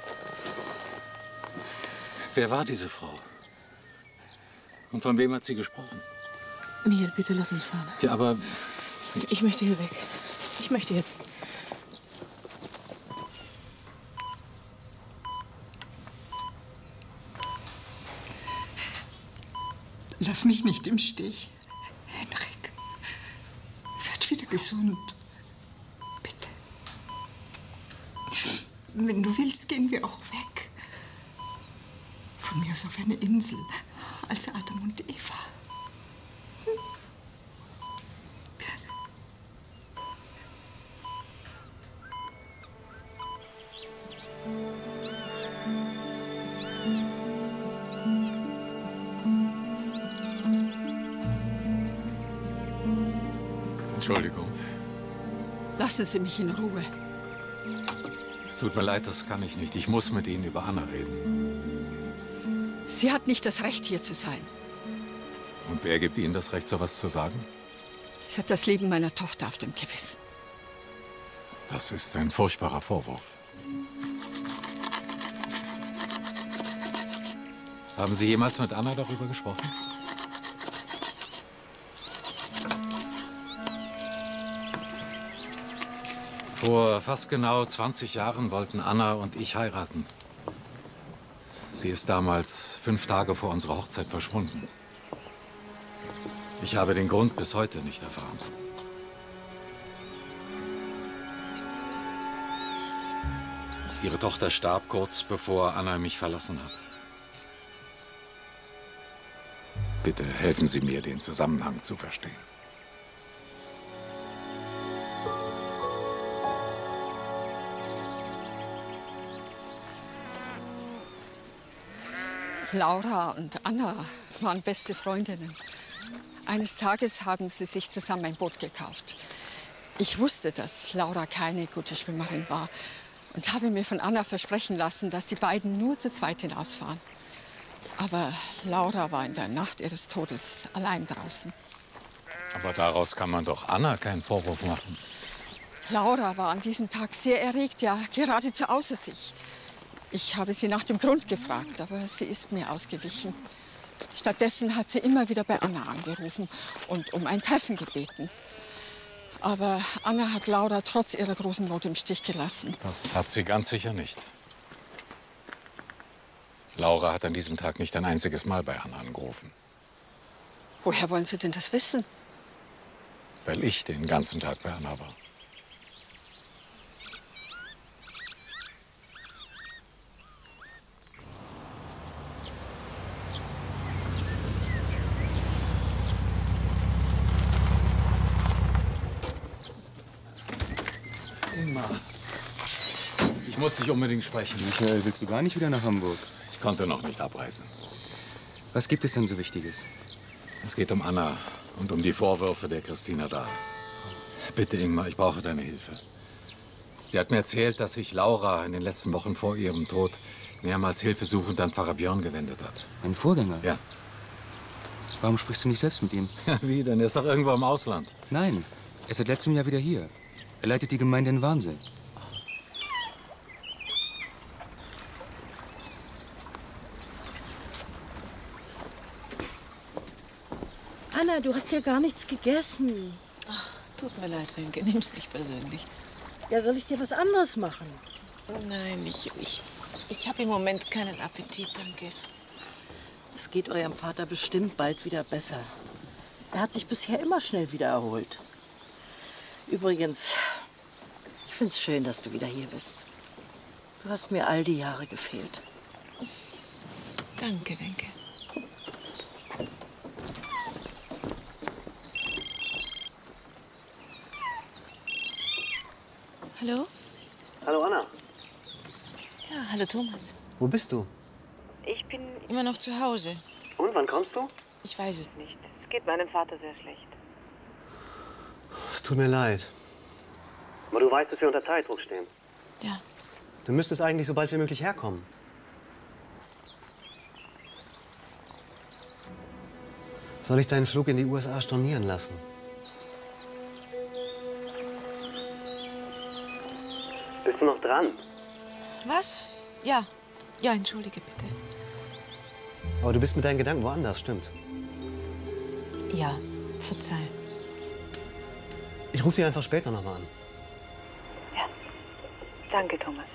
Wer war diese Frau? Und von wem hat sie gesprochen? Michael, bitte lass uns fahren. Ja, aber Ich möchte hier weg. Ich möchte hier. Lass mich nicht im Stich. Henrik, werd wieder gesund. Bitte. Wenn du willst, gehen wir auch weg. Von mir aus auf eine Insel, als Adam und Eva. Entschuldigung. Lassen Sie mich in Ruhe. Es tut mir leid, das kann ich nicht. Ich muss mit Ihnen über Anna reden. Sie hat nicht das Recht, hier zu sein. Und wer gibt Ihnen das Recht, sowas zu sagen? Sie hat das Leben meiner Tochter auf dem Gewissen. Das ist ein furchtbarer Vorwurf. Haben Sie jemals mit Anna darüber gesprochen? Vor fast genau 20 Jahren wollten Anna und ich heiraten. Sie ist damals 5 Tage vor unserer Hochzeit verschwunden. Ich habe den Grund bis heute nicht erfahren. Ihre Tochter starb kurz bevor Anna mich verlassen hat. Bitte helfen Sie mir, den Zusammenhang zu verstehen. Laura und Anna waren beste Freundinnen. Eines Tages haben sie sich zusammen ein Boot gekauft. Ich wusste, dass Laura keine gute Schwimmerin war und habe mir von Anna versprechen lassen, dass die beiden nur zu zweit hinausfahren. Aber Laura war in der Nacht ihres Todes allein draußen. Aber daraus kann man doch Anna keinen Vorwurf machen. Laura war an diesem Tag sehr erregt, ja geradezu außer sich. Ich habe sie nach dem Grund gefragt, aber sie ist mir ausgewichen. Stattdessen hat sie immer wieder bei Anna angerufen und um ein Treffen gebeten. Aber Anna hat Laura trotz ihrer großen Not im Stich gelassen. Das hat sie ganz sicher nicht. Laura hat an diesem Tag nicht ein einziges Mal bei Anna angerufen. Woher wollen Sie denn das wissen? Weil ich den ganzen Tag bei Anna war. Ingmar, ich muss dich unbedingt sprechen. Michael, willst du gar nicht wieder nach Hamburg? Ich konnte noch nicht abreisen. Was gibt es denn so Wichtiges? Es geht um Anna und um die Vorwürfe der Christina Dahl. Bitte, Ingmar, ich brauche deine Hilfe. Sie hat mir erzählt, dass sich Laura in den letzten Wochen vor ihrem Tod mehrmals hilfesuchend an Pfarrer Björn gewendet hat. Ein Vorgänger? Ja. Warum sprichst du nicht selbst mit ihm? Wie denn? Er ist doch irgendwo im Ausland. Nein, er ist seit letztem Jahr wieder hier. Er leitet die Gemeinde in Wahnsinn. Anna, du hast ja gar nichts gegessen. Ach, tut mir leid, Wenke. Nimm's nicht persönlich. Ja, soll ich dir was anderes machen? Nein, ich habe im Moment keinen Appetit, danke. Es geht eurem Vater bestimmt bald wieder besser. Er hat sich bisher immer schnell wieder erholt. Übrigens, ich find's schön, dass du wieder hier bist. Du hast mir all die Jahre gefehlt. Danke, Wenke. Hallo? Hallo, Anna. Ja, hallo, Thomas. Wo bist du? Ich bin immer noch zu Hause. Und, wann kommst du? Ich weiß es nicht. Es geht meinem Vater sehr schlecht. Es tut mir leid. Aber du weißt, dass wir unter Zeitdruck stehen. Ja. Du müsstest eigentlich so bald wie möglich herkommen. Soll ich deinen Flug in die USA stornieren lassen? Bist du noch dran? Was? Ja. Ja, entschuldige bitte. Aber du bist mit deinen Gedanken woanders, stimmt? Ja, verzeih. Ich rufe dich einfach später noch mal an. Ja. Danke, Thomas.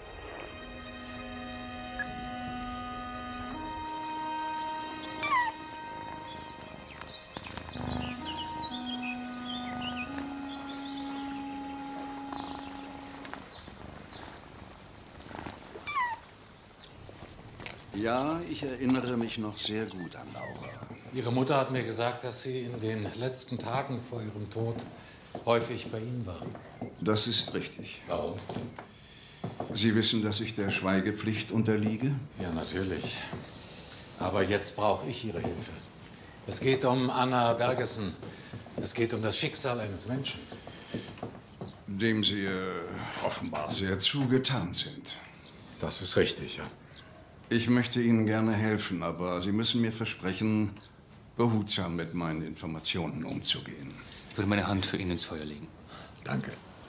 Ja, ich erinnere mich noch sehr gut an Laura. Ihre Mutter hat mir gesagt, dass sie in den letzten Tagen vor ihrem Tod häufig bei Ihnen war. Das ist richtig. Warum? Sie wissen, dass ich der Schweigepflicht unterliege? Ja, natürlich. Aber jetzt brauche ich Ihre Hilfe. Es geht um Anna Bergeson. Es geht um das Schicksal eines Menschen. dem Sie offenbar sehr zugetan sind. Das ist richtig, ja. Ich möchte Ihnen gerne helfen, aber Sie müssen mir versprechen, behutsam mit meinen Informationen umzugehen. Ich würde meine Hand für ihn ins Feuer legen. Danke.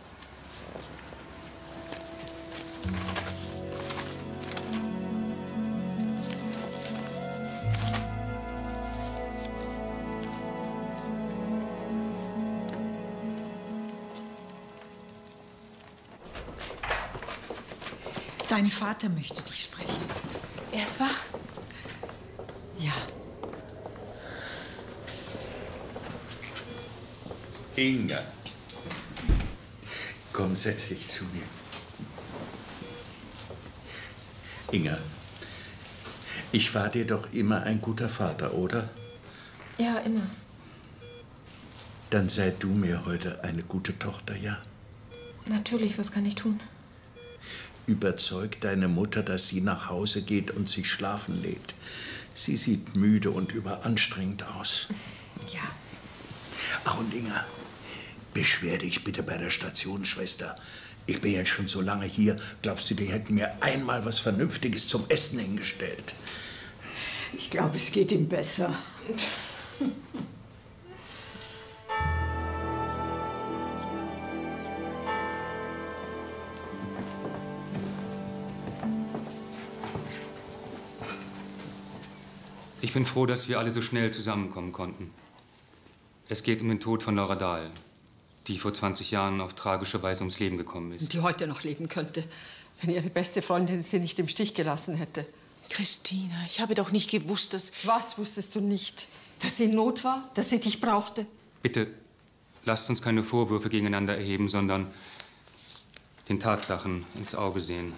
Dein Vater möchte dich sprechen. Er ist wach? Ja. Inga, komm, setz dich zu mir. Inga, ich war dir doch immer ein guter Vater, oder? Ja, immer. Dann sei du mir heute eine gute Tochter, ja? Natürlich, was kann ich tun? Überzeug deine Mutter, dass sie nach Hause geht und sich schlafen legt. Sie sieht müde und überanstrengend aus. Ja. Ach, und Inga, beschwer dich bitte bei der Stationsschwester. Ich bin jetzt schon so lange hier. Glaubst du, die hätten mir einmal was Vernünftiges zum Essen hingestellt? Ich glaube, es geht ihm besser. Ich bin froh, dass wir alle so schnell zusammenkommen konnten. Es geht um den Tod von Laura Dahl, die vor 20 Jahren auf tragische Weise ums Leben gekommen ist. Die heute noch leben könnte, wenn ihre beste Freundin sie nicht im Stich gelassen hätte. Christina, ich habe doch nicht gewusst, dass... Was wusstest du nicht? Dass sie in Not war? Dass sie dich brauchte? Bitte, lasst uns keine Vorwürfe gegeneinander erheben, sondern den Tatsachen ins Auge sehen.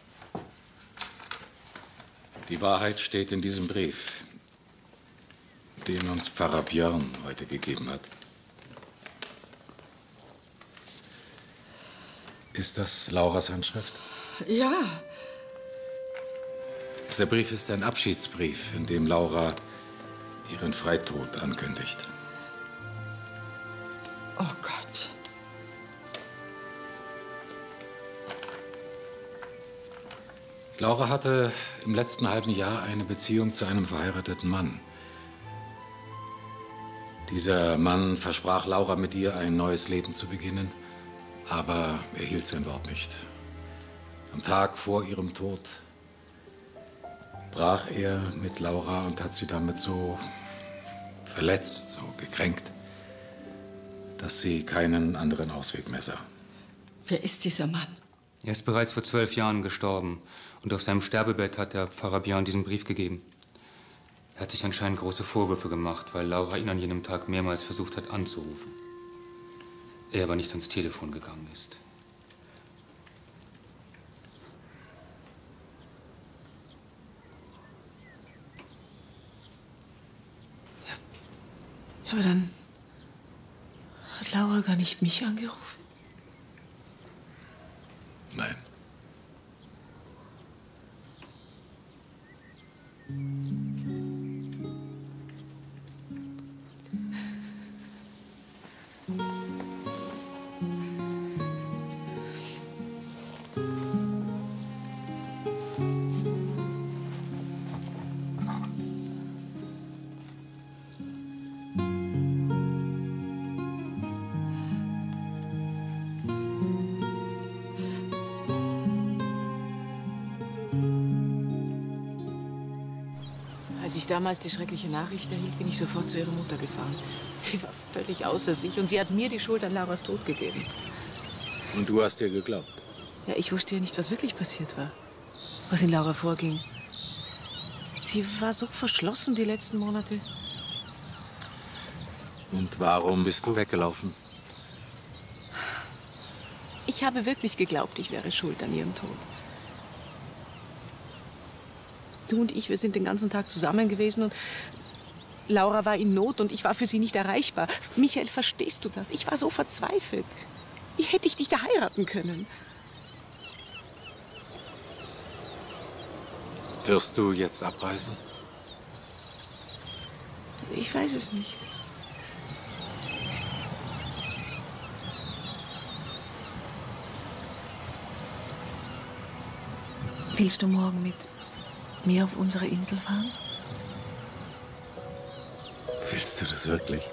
Die Wahrheit steht in diesem Brief, den uns Pfarrer Björn heute gegeben hat. Ist das Lauras Handschrift? Ja. Dieser Brief ist ein Abschiedsbrief, in dem Laura ihren Freitod ankündigt. Oh Gott. Laura hatte im letzten halben Jahr eine Beziehung zu einem verheirateten Mann. Dieser Mann versprach Laura, mit ihr ein neues Leben zu beginnen, aber er hielt sein Wort nicht. Am Tag vor ihrem Tod brach er mit Laura und hat sie damit so verletzt, so gekränkt, dass sie keinen anderen Ausweg mehr sah. Wer ist dieser Mann? Er ist bereits vor 12 Jahren gestorben und auf seinem Sterbebett hat der Pfarrer Björn diesen Brief gegeben. Er hat sich anscheinend große Vorwürfe gemacht, weil Laura ihn an jenem Tag mehrmals versucht hat anzurufen. Er aber nicht ans Telefon gegangen ist. Ja, aber dann hat Laura gar nicht mich angerufen. Nein. Als ich damals die schreckliche Nachricht erhielt, bin ich sofort zu ihrer Mutter gefahren. Sie war völlig außer sich und sie hat mir die Schuld an Lauras Tod gegeben. Und du hast ihr geglaubt? Ja, ich wusste ja nicht, was wirklich passiert war, was in Laura vorging. Sie war so verschlossen die letzten Monate. Und warum bist du weggelaufen? Ich habe wirklich geglaubt, ich wäre schuld an ihrem Tod. Du und ich, wir sind den ganzen Tag zusammen gewesen und Laura war in Not und ich war für sie nicht erreichbar. Michael, verstehst du das? Ich war so verzweifelt. Wie hätte ich dich da heiraten können? Wirst du jetzt abreisen? Ich weiß es nicht. Willst du morgen mit mir auf unsere Insel fahren? Willst du das wirklich?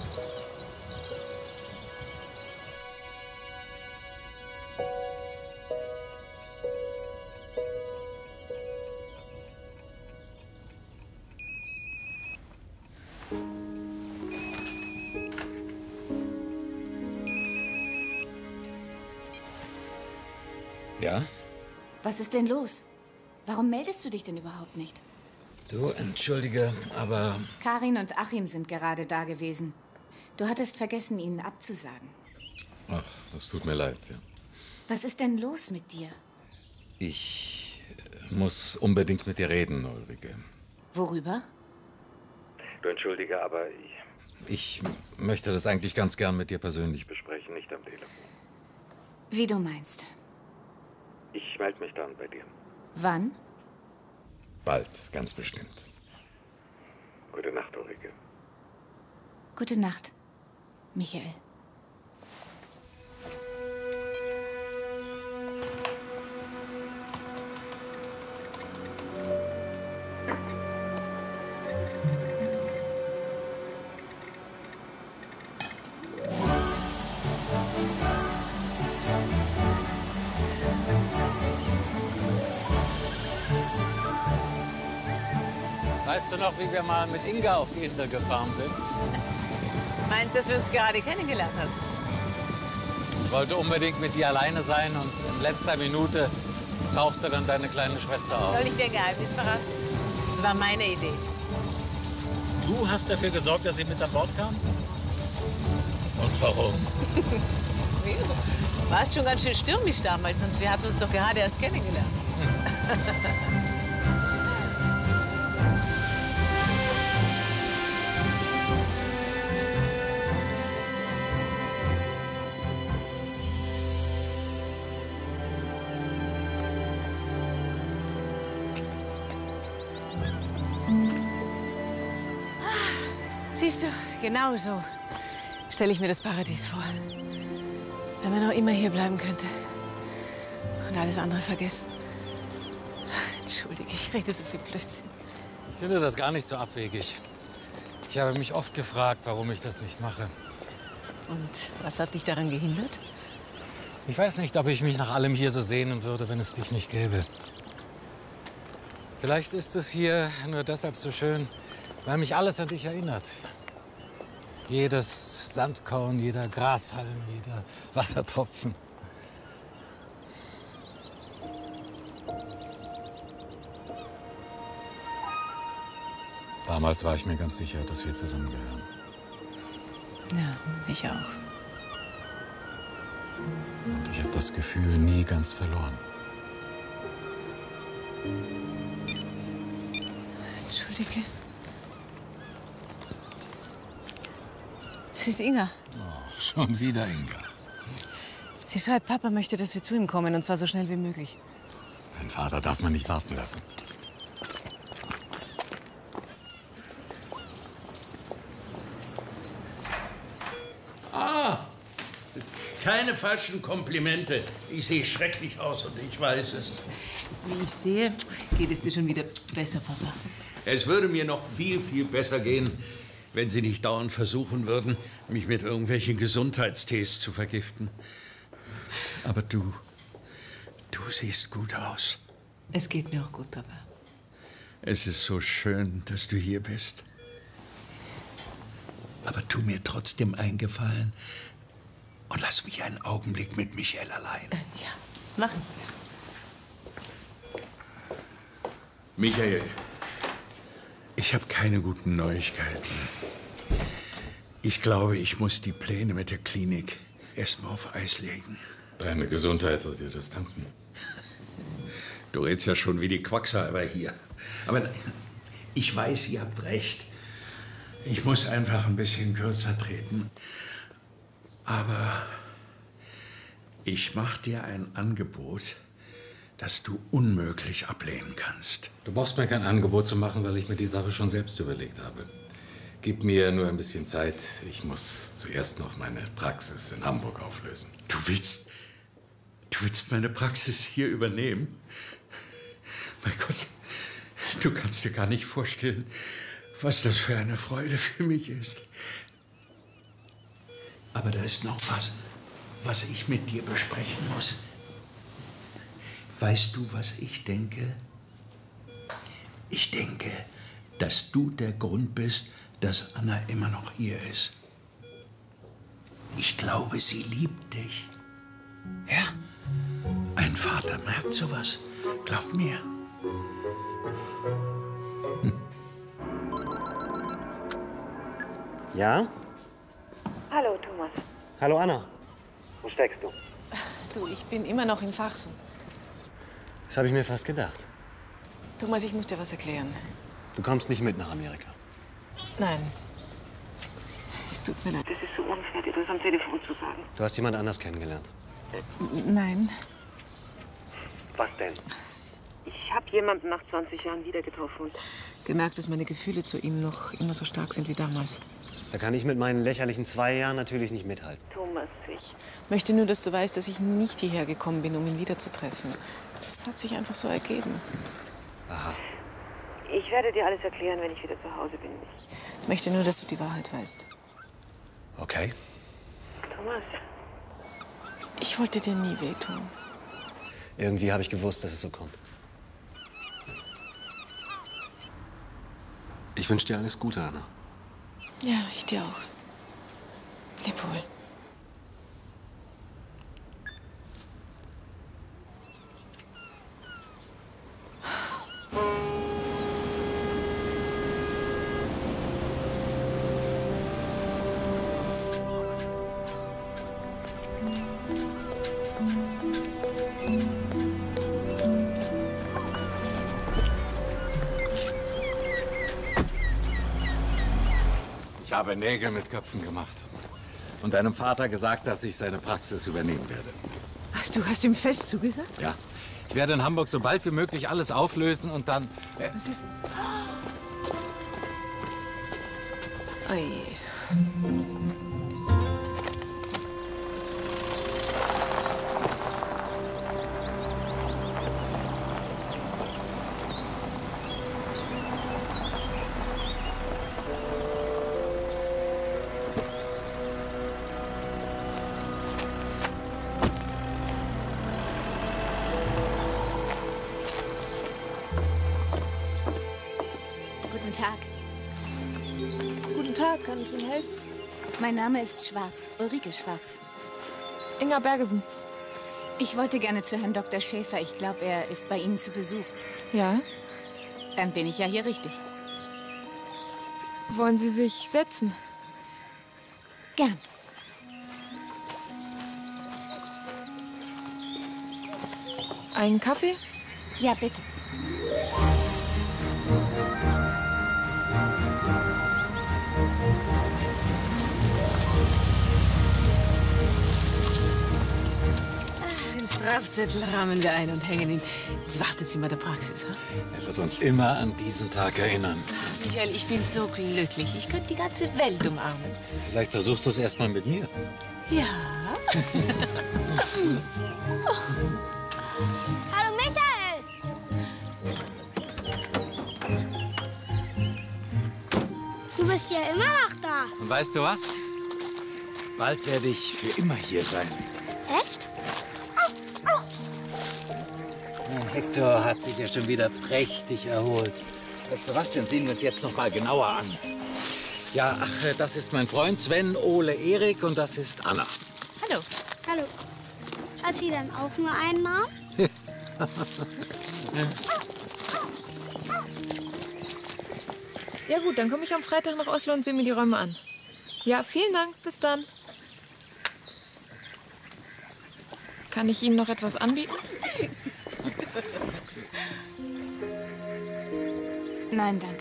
Ja? Was ist denn los? Warum meldest du dich denn überhaupt nicht? Du, entschuldige, aber... Karin und Achim sind gerade da gewesen. Du hattest vergessen, ihnen abzusagen. Ach, das tut mir leid, ja. Was ist denn los mit dir? Ich muss unbedingt mit dir reden, Ulrike. Worüber? Du, entschuldige, aber ich möchte das eigentlich ganz gern mit dir persönlich besprechen, nicht am Telefon. Wie du meinst. Ich melde mich dann bei dir. Wann? Bald, ganz bestimmt. Gute Nacht, Ulrike. Gute Nacht, Michael. Weißt du noch, wie wir mal mit Inga auf die Insel gefahren sind? Meinst du, dass wir uns gerade kennengelernt haben? Ich wollte unbedingt mit dir alleine sein und in letzter Minute tauchte dann deine kleine Schwester auf. Soll ich dir ein Geheimnis verraten? Das war meine Idee. Du hast dafür gesorgt, dass sie mit an Bord kam? Und warum? Du warst schon ganz schön stürmisch damals und wir hatten uns doch gerade erst kennengelernt. Siehst du, genau so stelle ich mir das Paradies vor. Wenn man noch immer hier bleiben könnte und alles andere vergessen. Entschuldige, ich rede so viel Blödsinn. Ich finde das gar nicht so abwegig. Ich habe mich oft gefragt, warum ich das nicht mache. Und was hat dich daran gehindert? Ich weiß nicht, ob ich mich nach allem hier so sehnen würde, wenn es dich nicht gäbe. Vielleicht ist es hier nur deshalb so schön, weil mich alles an dich erinnert. Jedes Sandkorn, jeder Grashalm, jeder Wassertropfen. Damals war ich mir ganz sicher, dass wir zusammengehören. Ja, ich auch. Und ich habe das Gefühl nie ganz verloren. Entschuldige. Es ist Inga. Ach, schon wieder Inga. Sie schreibt, Papa möchte, dass wir zu ihm kommen, und zwar so schnell wie möglich. Dein Vater darf man nicht warten lassen. Ah, keine falschen Komplimente. Ich sehe schrecklich aus und ich weiß es. Wie ich sehe, geht es dir schon wieder besser, Papa. Es würde mir noch viel, viel besser gehen, wenn Sie nicht dauernd versuchen würden, mich mit irgendwelchen Gesundheitstees zu vergiften. Aber du siehst gut aus. Es geht mir auch gut, Papa. Es ist so schön, dass du hier bist. Aber tu mir trotzdem einen Gefallen und lass mich einen Augenblick mit Michael allein. Ja, machen. Michael, ich habe keine guten Neuigkeiten. Ich glaube, ich muss die Pläne mit der Klinik erst mal auf Eis legen. Deine Gesundheit wird dir das danken. Du redest ja schon wie die Quacksalber hier. Aber ich weiß, ihr habt recht. Ich muss einfach ein bisschen kürzer treten. Aber ich mache dir ein Angebot, das du unmöglich ablehnen kannst. Du brauchst mir kein Angebot zu machen, weil ich mir die Sache schon selbst überlegt habe. Gib mir nur ein bisschen Zeit. Ich muss zuerst noch meine Praxis in Hamburg auflösen. Du willst meine Praxis hier übernehmen? Mein Gott, du kannst dir gar nicht vorstellen, was das für eine Freude für mich ist. Aber da ist noch was ich mit dir besprechen muss. Weißt du, was ich denke? Ich denke, dass du der Grund bist, dass Anna immer noch hier ist. Ich glaube, sie liebt dich. Ja, ein Vater merkt sowas. Glaub mir. Ja? Hallo, Thomas. Hallo, Anna. Wo steckst du? Du, ich bin immer noch in Fachsen. Das habe ich mir fast gedacht. Thomas, ich muss dir was erklären. Du kommst nicht mit nach Amerika. Nein. Es tut mir leid. Das ist so unfair, dir das am Telefon zu sagen. Du hast jemand anders kennengelernt. Nein. Was denn? Ich habe jemanden nach 20 Jahren wieder getroffen und Gemerkt, dass meine Gefühle zu ihm noch immer so stark sind wie damals. Da kann ich mit meinen lächerlichen 2 Jahren natürlich nicht mithalten. Thomas, ich Möchte nur, dass du weißt, dass ich nicht hierher gekommen bin, um ihn wiederzutreffen. Das hat sich einfach so ergeben. Aha. Ich werde dir alles erklären, wenn ich wieder zu Hause bin. Ich möchte nur, dass du die Wahrheit weißt. Okay. Thomas, ich wollte dir nie wehtun. Irgendwie habe ich gewusst, dass es so kommt. Ich wünsche dir alles Gute, Anna. Ja, ich dir auch. Leb wohl. Ich habe Nägel mit Köpfen gemacht und deinem Vater gesagt, dass ich seine Praxis übernehmen werde. Ach, du hast ihm fest zugesagt? Ja. Ich werde in Hamburg so bald wie möglich alles auflösen und dann... Was ist... Oje. Guten Tag. Guten Tag, kann ich Ihnen helfen? Mein Name ist Schwarz, Ulrike Schwarz. Inga Bergesen. Ich wollte gerne zu Herrn Dr. Schäfer. Ich glaube, er ist bei Ihnen zu Besuch. Ja? Dann bin ich ja hier richtig. Wollen Sie sich setzen? Gern. Einen Kaffee? Ja, bitte. Den Strafzettel rahmen wir ein und hängen ihn ins Wartezimmer der Praxis. Hm? Er wird uns immer an diesen Tag erinnern. Michael, ich bin so glücklich. Ich könnte die ganze Welt umarmen. Vielleicht versuchst du es erst mal mit mir. Ja. Hallo Michael! Du bist ja immer noch da. Und weißt du was? Bald werde ich für immer hier sein. Echt? Hector hat sich ja schon wieder prächtig erholt. Weißt du was, den sehen wir uns jetzt noch mal genauer an. Ja, ach, das ist mein Freund Sven, Ole, Erik und das ist Anna. Hallo. Hallo. Hat sie dann auch nur einen Namen? Ja gut, dann komme ich am Freitag nach Oslo und sehe mir die Räume an. Ja, vielen Dank. Bis dann. Kann ich Ihnen noch etwas anbieten? Nein, danke.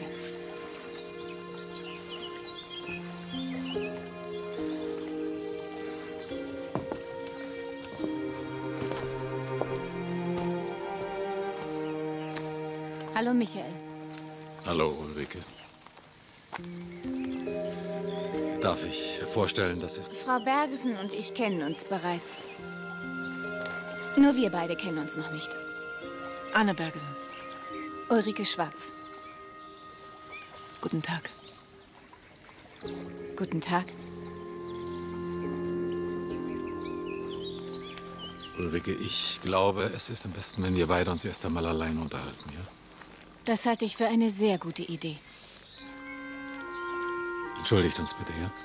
Hallo, Michael. Hallo, Ulrike. Darf ich vorstellen, das ist... Frau Bergesen und ich kennen uns bereits. Nur wir beide kennen uns noch nicht. Anna Bergesen. Ulrike Schwarz. Guten Tag. Guten Tag. Ulrike, ich glaube, es ist am besten, wenn wir beide uns erst einmal allein unterhalten, ja? Das halte ich für eine sehr gute Idee. Entschuldigt uns bitte, ja?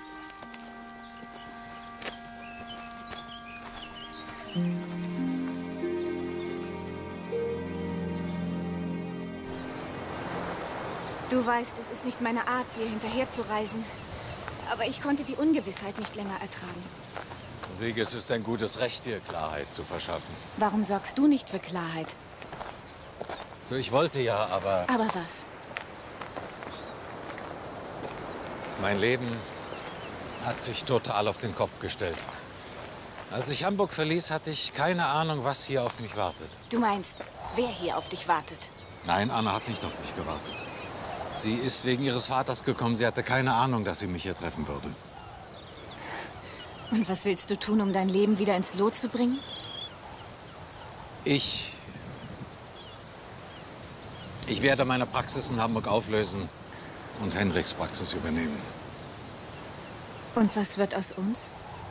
Du weißt, es ist nicht meine Art, dir hinterherzureisen. Aber ich konnte die Ungewissheit nicht länger ertragen. Ulrike, es ist dein gutes Recht, dir Klarheit zu verschaffen. Warum sorgst du nicht für Klarheit? Du, ich wollte ja, aber... Aber was? Mein Leben hat sich total auf den Kopf gestellt. Als ich Hamburg verließ, hatte ich keine Ahnung, was hier auf mich wartet. Du meinst, wer hier auf dich wartet? Nein, Anna hat nicht auf dich gewartet. Sie ist wegen ihres Vaters gekommen. Sie hatte keine Ahnung, dass sie mich hier treffen würde. Und was willst du tun, um dein Leben wieder ins Lot zu bringen? Ich werde meine Praxis in Hamburg auflösen und Henriks Praxis übernehmen. Und was wird aus uns?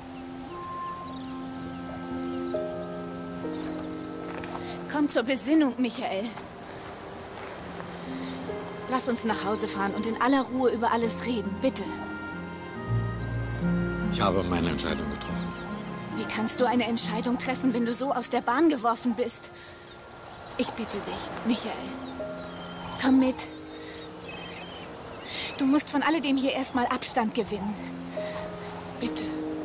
Komm zur Besinnung, Michael. Lass uns nach Hause fahren und in aller Ruhe über alles reden, bitte. Ich habe meine Entscheidung getroffen. Wie kannst du eine Entscheidung treffen, wenn du so aus der Bahn geworfen bist? Ich bitte dich, Michael. Komm mit. Du musst von alledem hier erstmal Abstand gewinnen. Bitte.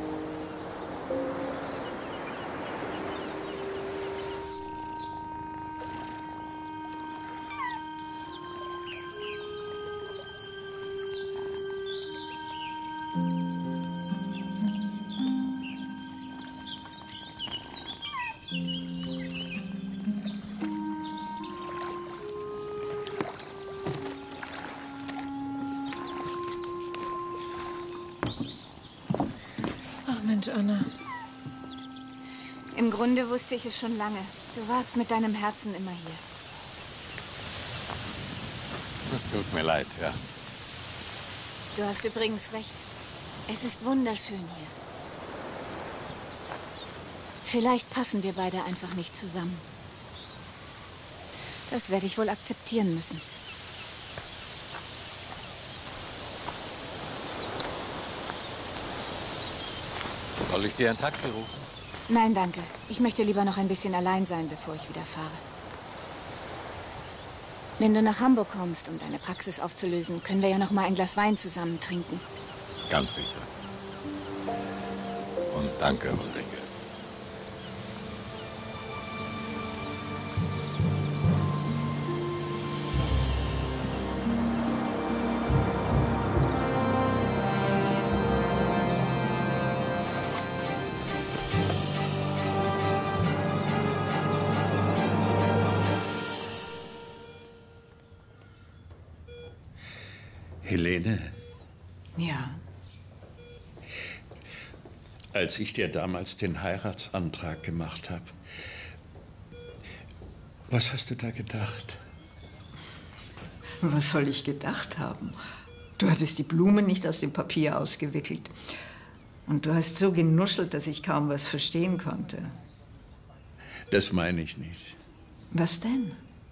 Mensch, Anna. Im Grunde wusste ich es schon lange. Du warst mit deinem Herzen immer hier. Es tut mir leid, ja. Du hast übrigens recht. Es ist wunderschön hier. Vielleicht passen wir beide einfach nicht zusammen. Das werde ich wohl akzeptieren müssen. Soll ich dir ein Taxi rufen? Nein, danke. Ich möchte lieber noch ein bisschen allein sein, bevor ich wieder fahre. Wenn du nach Hamburg kommst, um deine Praxis aufzulösen, können wir ja noch mal ein Glas Wein zusammen trinken. Ganz sicher. Und danke, Ulrike. Helene, Ja. als ich dir damals den Heiratsantrag gemacht habe, was hast du da gedacht? Was soll ich gedacht haben? Du hattest die Blumen nicht aus dem Papier ausgewickelt. Und du hast so genuschelt, dass ich kaum was verstehen konnte. Das meine ich nicht. Was denn?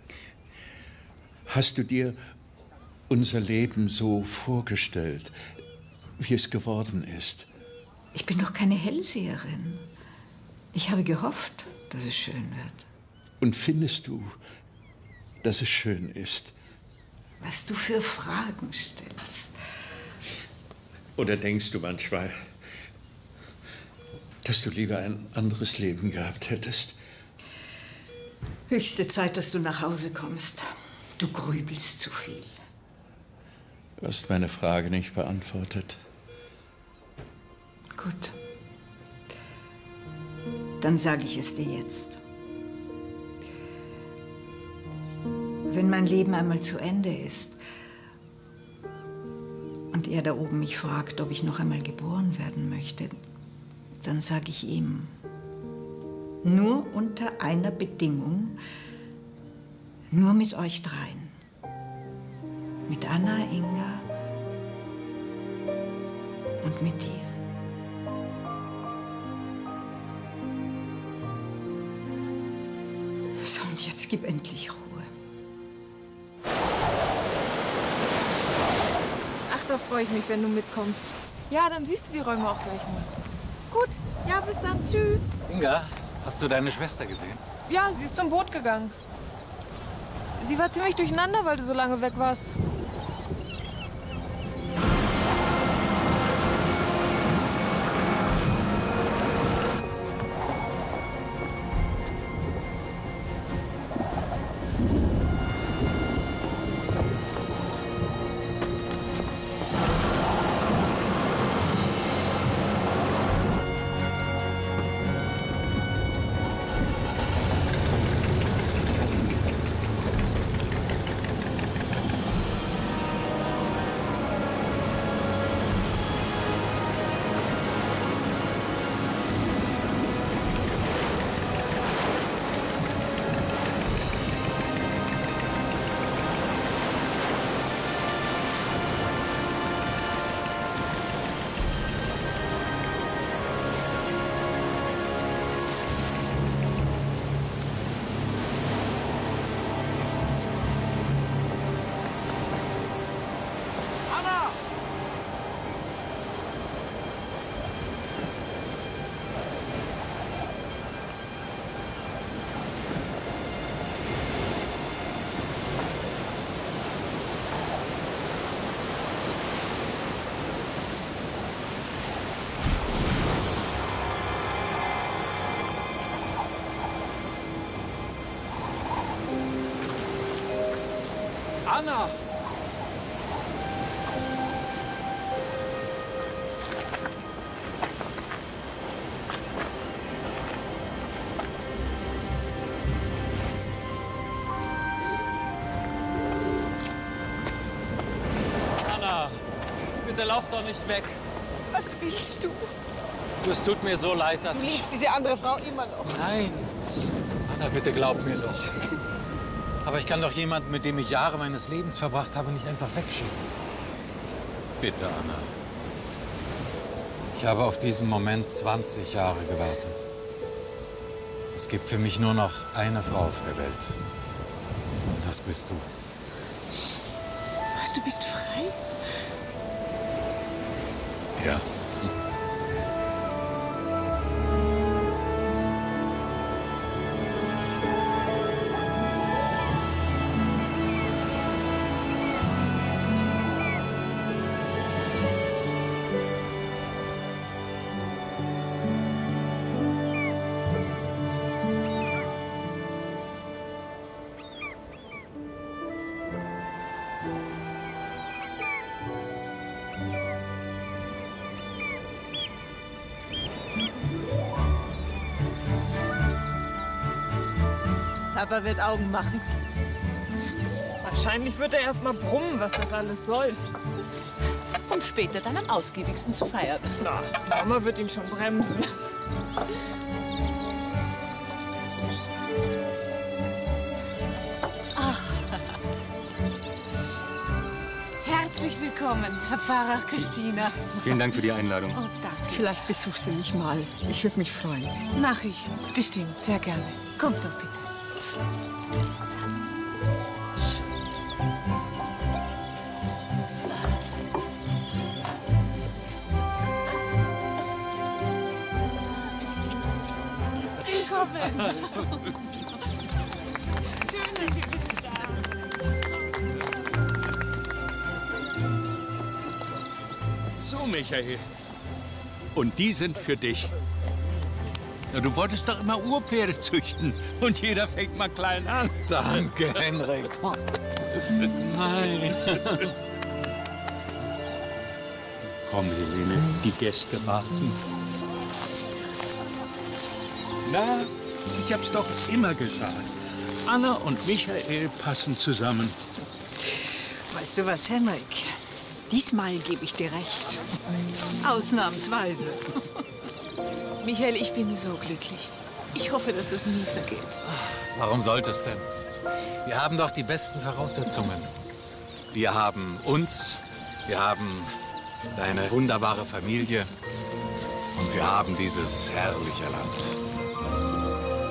Hast du dir unser Leben so vorgestellt, wie es geworden ist? Ich bin doch keine Hellseherin. Ich habe gehofft, dass es schön wird. Und findest du, dass es schön ist? Was du für Fragen stellst. Oder denkst du manchmal, dass du lieber ein anderes Leben gehabt hättest? Höchste Zeit, dass du nach Hause kommst. Du grübelst zu viel. Du hast meine Frage nicht beantwortet. Gut. Dann sage ich es dir jetzt. Wenn mein Leben einmal zu Ende ist und er da oben mich fragt, ob ich noch einmal geboren werden möchte, dann sage ich ihm, nur unter einer Bedingung, Nur mit euch dreien. Mit Anna, Inga und mit dir. So, und jetzt gib endlich Ruhe. Ach, da freue ich mich, wenn du mitkommst. Ja, dann siehst du die Räume auch gleich mal. Gut, ja, bis dann. Tschüss. Inga, hast du deine Schwester gesehen? Ja, sie ist zum Boot gegangen. Sie war ziemlich durcheinander, weil du so lange weg warst. Anna! Anna, bitte lauf doch nicht weg. Was willst du? Es tut mir so leid, dass Du liebst diese andere Frau immer noch. Nein. Anna, bitte glaub mir doch. Aber ich kann doch jemanden, mit dem ich Jahre meines Lebens verbracht habe, nicht einfach wegschicken. Bitte, Anna. Ich habe auf diesen Moment 20 Jahre gewartet. Es gibt für mich nur noch eine Frau auf der Welt. Und das bist du. Was, du bist frei? Ja. Papa wird Augen machen. Wahrscheinlich wird er erst mal brummen, was das alles soll. Um später dann am ausgiebigsten zu feiern. Na, Mama wird ihn schon bremsen. Herzlich willkommen, Herr Pfarrer Christina. Vielen Dank für die Einladung. Oh, danke. Vielleicht besuchst du mich mal. Ich würde mich freuen. Mach ich. Bestimmt, sehr gerne. Kommt doch bitte. Willkommen. Schön, dass ihr wieder da seid. So, Michael. Und die sind für dich. Ja, du wolltest doch immer Urpferde züchten. Und jeder fängt mal klein an. Danke, Henrik. Nein. Komm, Helene, die Gäste warten. Na, ich hab's doch immer gesagt. Anna und Michael passen zusammen. Weißt du was, Henrik? Diesmal gebe ich dir recht. Ausnahmsweise. Michael, ich bin so glücklich. Ich hoffe, dass das nie vergeht. Warum sollte es denn? Wir haben doch die besten Voraussetzungen. Wir haben uns, wir haben deine wunderbare Familie und wir haben dieses herrliche Land.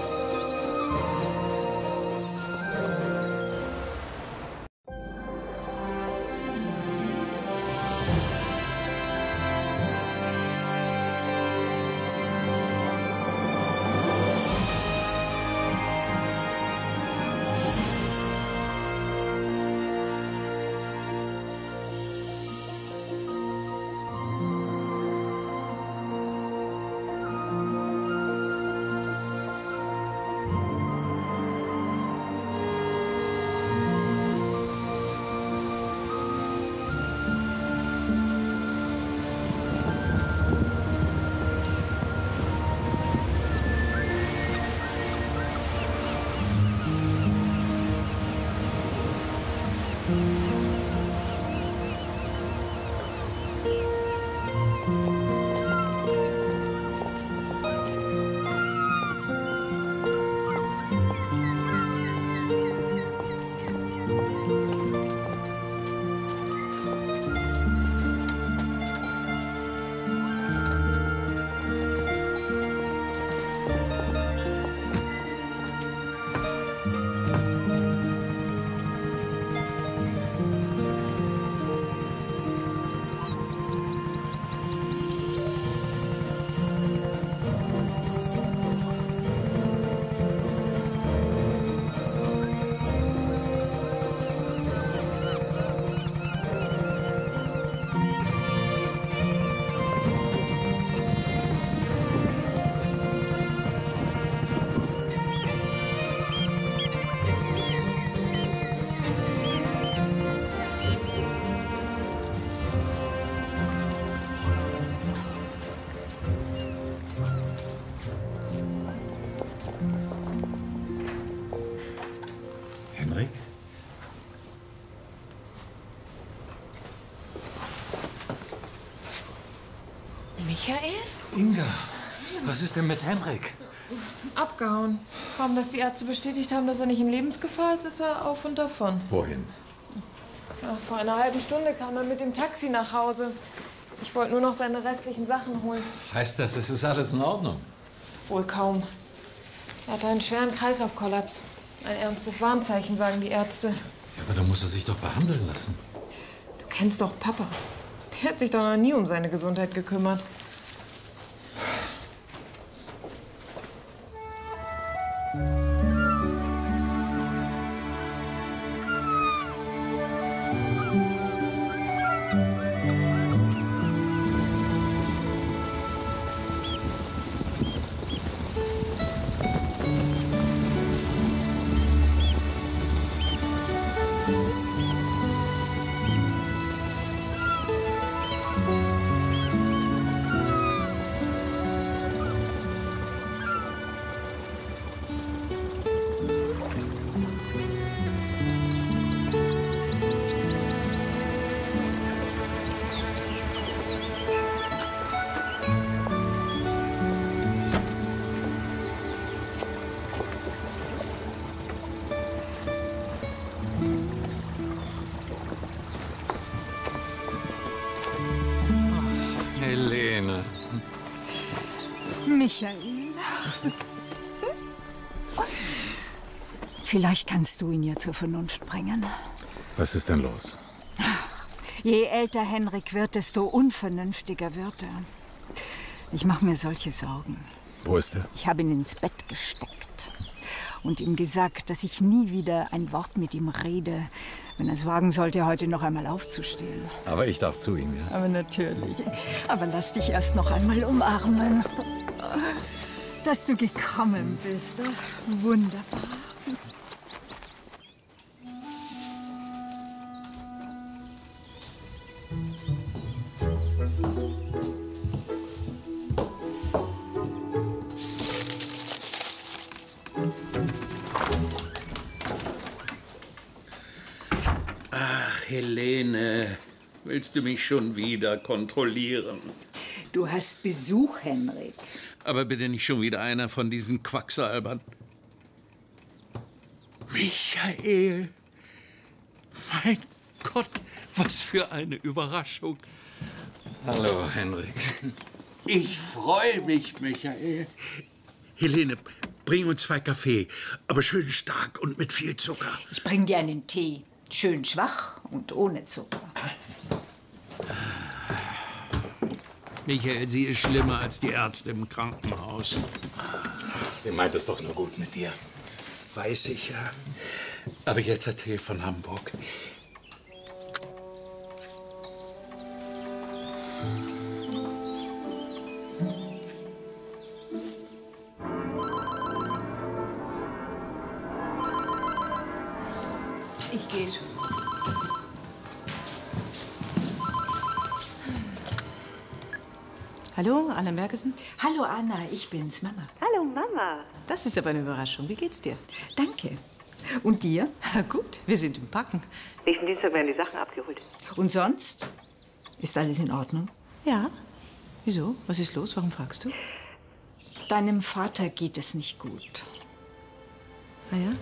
Henrik? Michael? Inga, was ist denn mit Henrik? Abgehauen. Kaum, dass die Ärzte bestätigt haben, dass er nicht in Lebensgefahr ist, ist er auf und davon. Wohin? Ja, vor einer halben Stunde kam er mit dem Taxi nach Hause. Ich wollte nur noch seine restlichen Sachen holen. Heißt das, es ist alles in Ordnung? Wohl kaum. Er hatte einen schweren Kreislaufkollaps. Ein ernstes Warnzeichen, sagen die Ärzte. Ja, aber da muss er sich doch behandeln lassen. Du kennst doch Papa. Der hat sich doch noch nie um seine Gesundheit gekümmert. Helene. Michael. Vielleicht kannst du ihn ja zur Vernunft bringen. Was ist denn los? Je älter Henrik wird, desto unvernünftiger wird er. Ich mache mir solche Sorgen. Wo ist er? Ich habe ihn ins Bett gesteckt und ihm gesagt, dass ich nie wieder ein Wort mit ihm rede, wenn er es wagen sollte, heute noch einmal aufzustehen. Aber ich darf zu ihm, ja? Aber natürlich. Aber lass dich erst noch einmal umarmen. Dass du gekommen bist. Wunderbar. Ach, Helene, willst du mich schon wieder kontrollieren? Du hast Besuch, Henrik. Aber bitte nicht schon wieder einer von diesen Quacksalbern. Michael! Mein Gott, was für eine Überraschung. Hallo, Henrik. Ich freue mich, Michael. Helene, bring uns 2 Kaffee, aber schön stark und mit viel Zucker. Ich bring dir einen Tee. Schön schwach und ohne Zucker. Michael, sie ist schlimmer als die Ärzte im Krankenhaus. Sie meint es doch nur gut mit dir. Weiß ich ja. Aber jetzt erzähl von Hamburg. Ich gehe schon. Hallo, Anna Merkesen? Hallo Anna, ich bin's, Mama. Hallo, Mama. Das ist aber eine Überraschung. Wie geht's dir? Danke. Und dir? Gut, wir sind im Packen. Nächsten Dienstag werden die Sachen abgeholt. Und sonst? Ist alles in Ordnung? Ja. Wieso? Was ist los? Warum fragst du? Deinem Vater geht es nicht gut. Ah ja?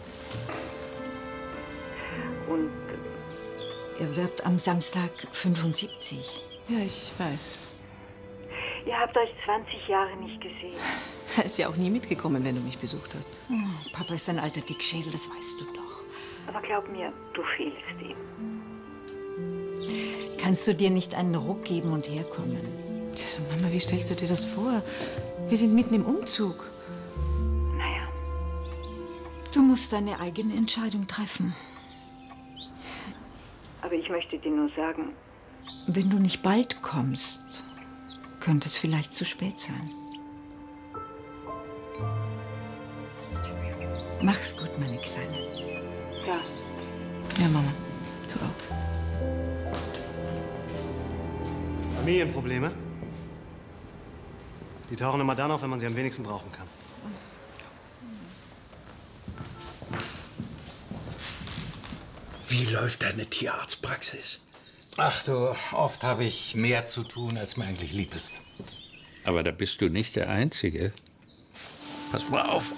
Und er wird am Samstag 75. Ja, ich weiß. Ihr habt euch 20 Jahre nicht gesehen. Er ist ja auch nie mitgekommen, wenn du mich besucht hast. Papa ist ein alter Dickschädel, das weißt du doch. Aber glaub mir, du fehlst ihm. Kannst du dir nicht einen Ruck geben und herkommen? Also, Mama, wie stellst du dir das vor? Wir sind mitten im Umzug. Naja. Du musst deine eigene Entscheidung treffen. Aber ich möchte dir nur sagen, Wenn du nicht bald kommst, könnte es vielleicht zu spät sein. Mach's gut, meine Kleine. ja, Ja, Mama. Du auch. Familienprobleme? Die tauchen immer dann auf, wenn man sie am wenigsten brauchen kann. Wie läuft deine Tierarztpraxis? Ach du, oft habe ich mehr zu tun, als mir eigentlich lieb ist. Aber da bist du nicht der Einzige. Pass mal auf.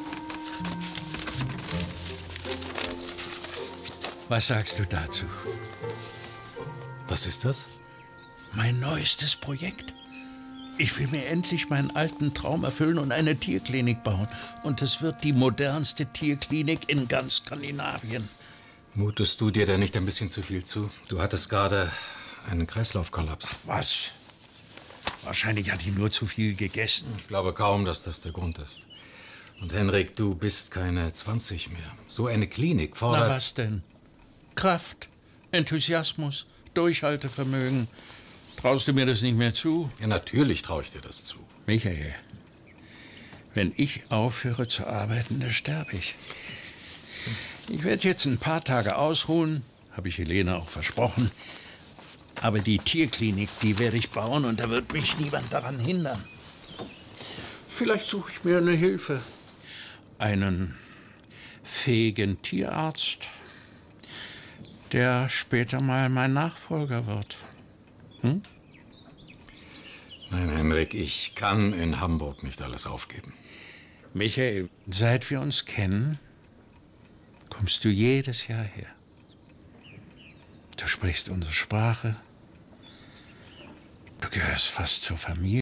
Was sagst du dazu? Was ist das? Mein neuestes Projekt. Ich will mir endlich meinen alten Traum erfüllen und eine Tierklinik bauen. Und es wird die modernste Tierklinik in ganz Skandinavien. Mutest du dir da nicht ein bisschen zu viel zu? Du hattest gerade einen Kreislaufkollaps. Was? Wahrscheinlich hat die nur zu viel gegessen. Ich glaube kaum, dass das der Grund ist. Und Henrik, du bist keine 20 mehr. So eine Klinik fordert... Na was denn? Kraft, Enthusiasmus, Durchhaltevermögen. Traust du mir das nicht mehr zu? Ja, natürlich traue ich dir das zu. Michael, wenn ich aufhöre zu arbeiten, dann sterbe ich. Ich werde jetzt ein paar Tage ausruhen, habe ich Helene auch versprochen. Aber die Tierklinik, die werde ich bauen und da wird mich niemand daran hindern. Vielleicht suche ich mir eine Hilfe. Einen fähigen Tierarzt, der später mal mein Nachfolger wird. Hm? Nein, Henrik, ich kann in Hamburg nicht alles aufgeben. Michael, seit wir uns kennen, kommst du jedes Jahr her. Du sprichst unsere Sprache. Du gehörst fast zur Familie.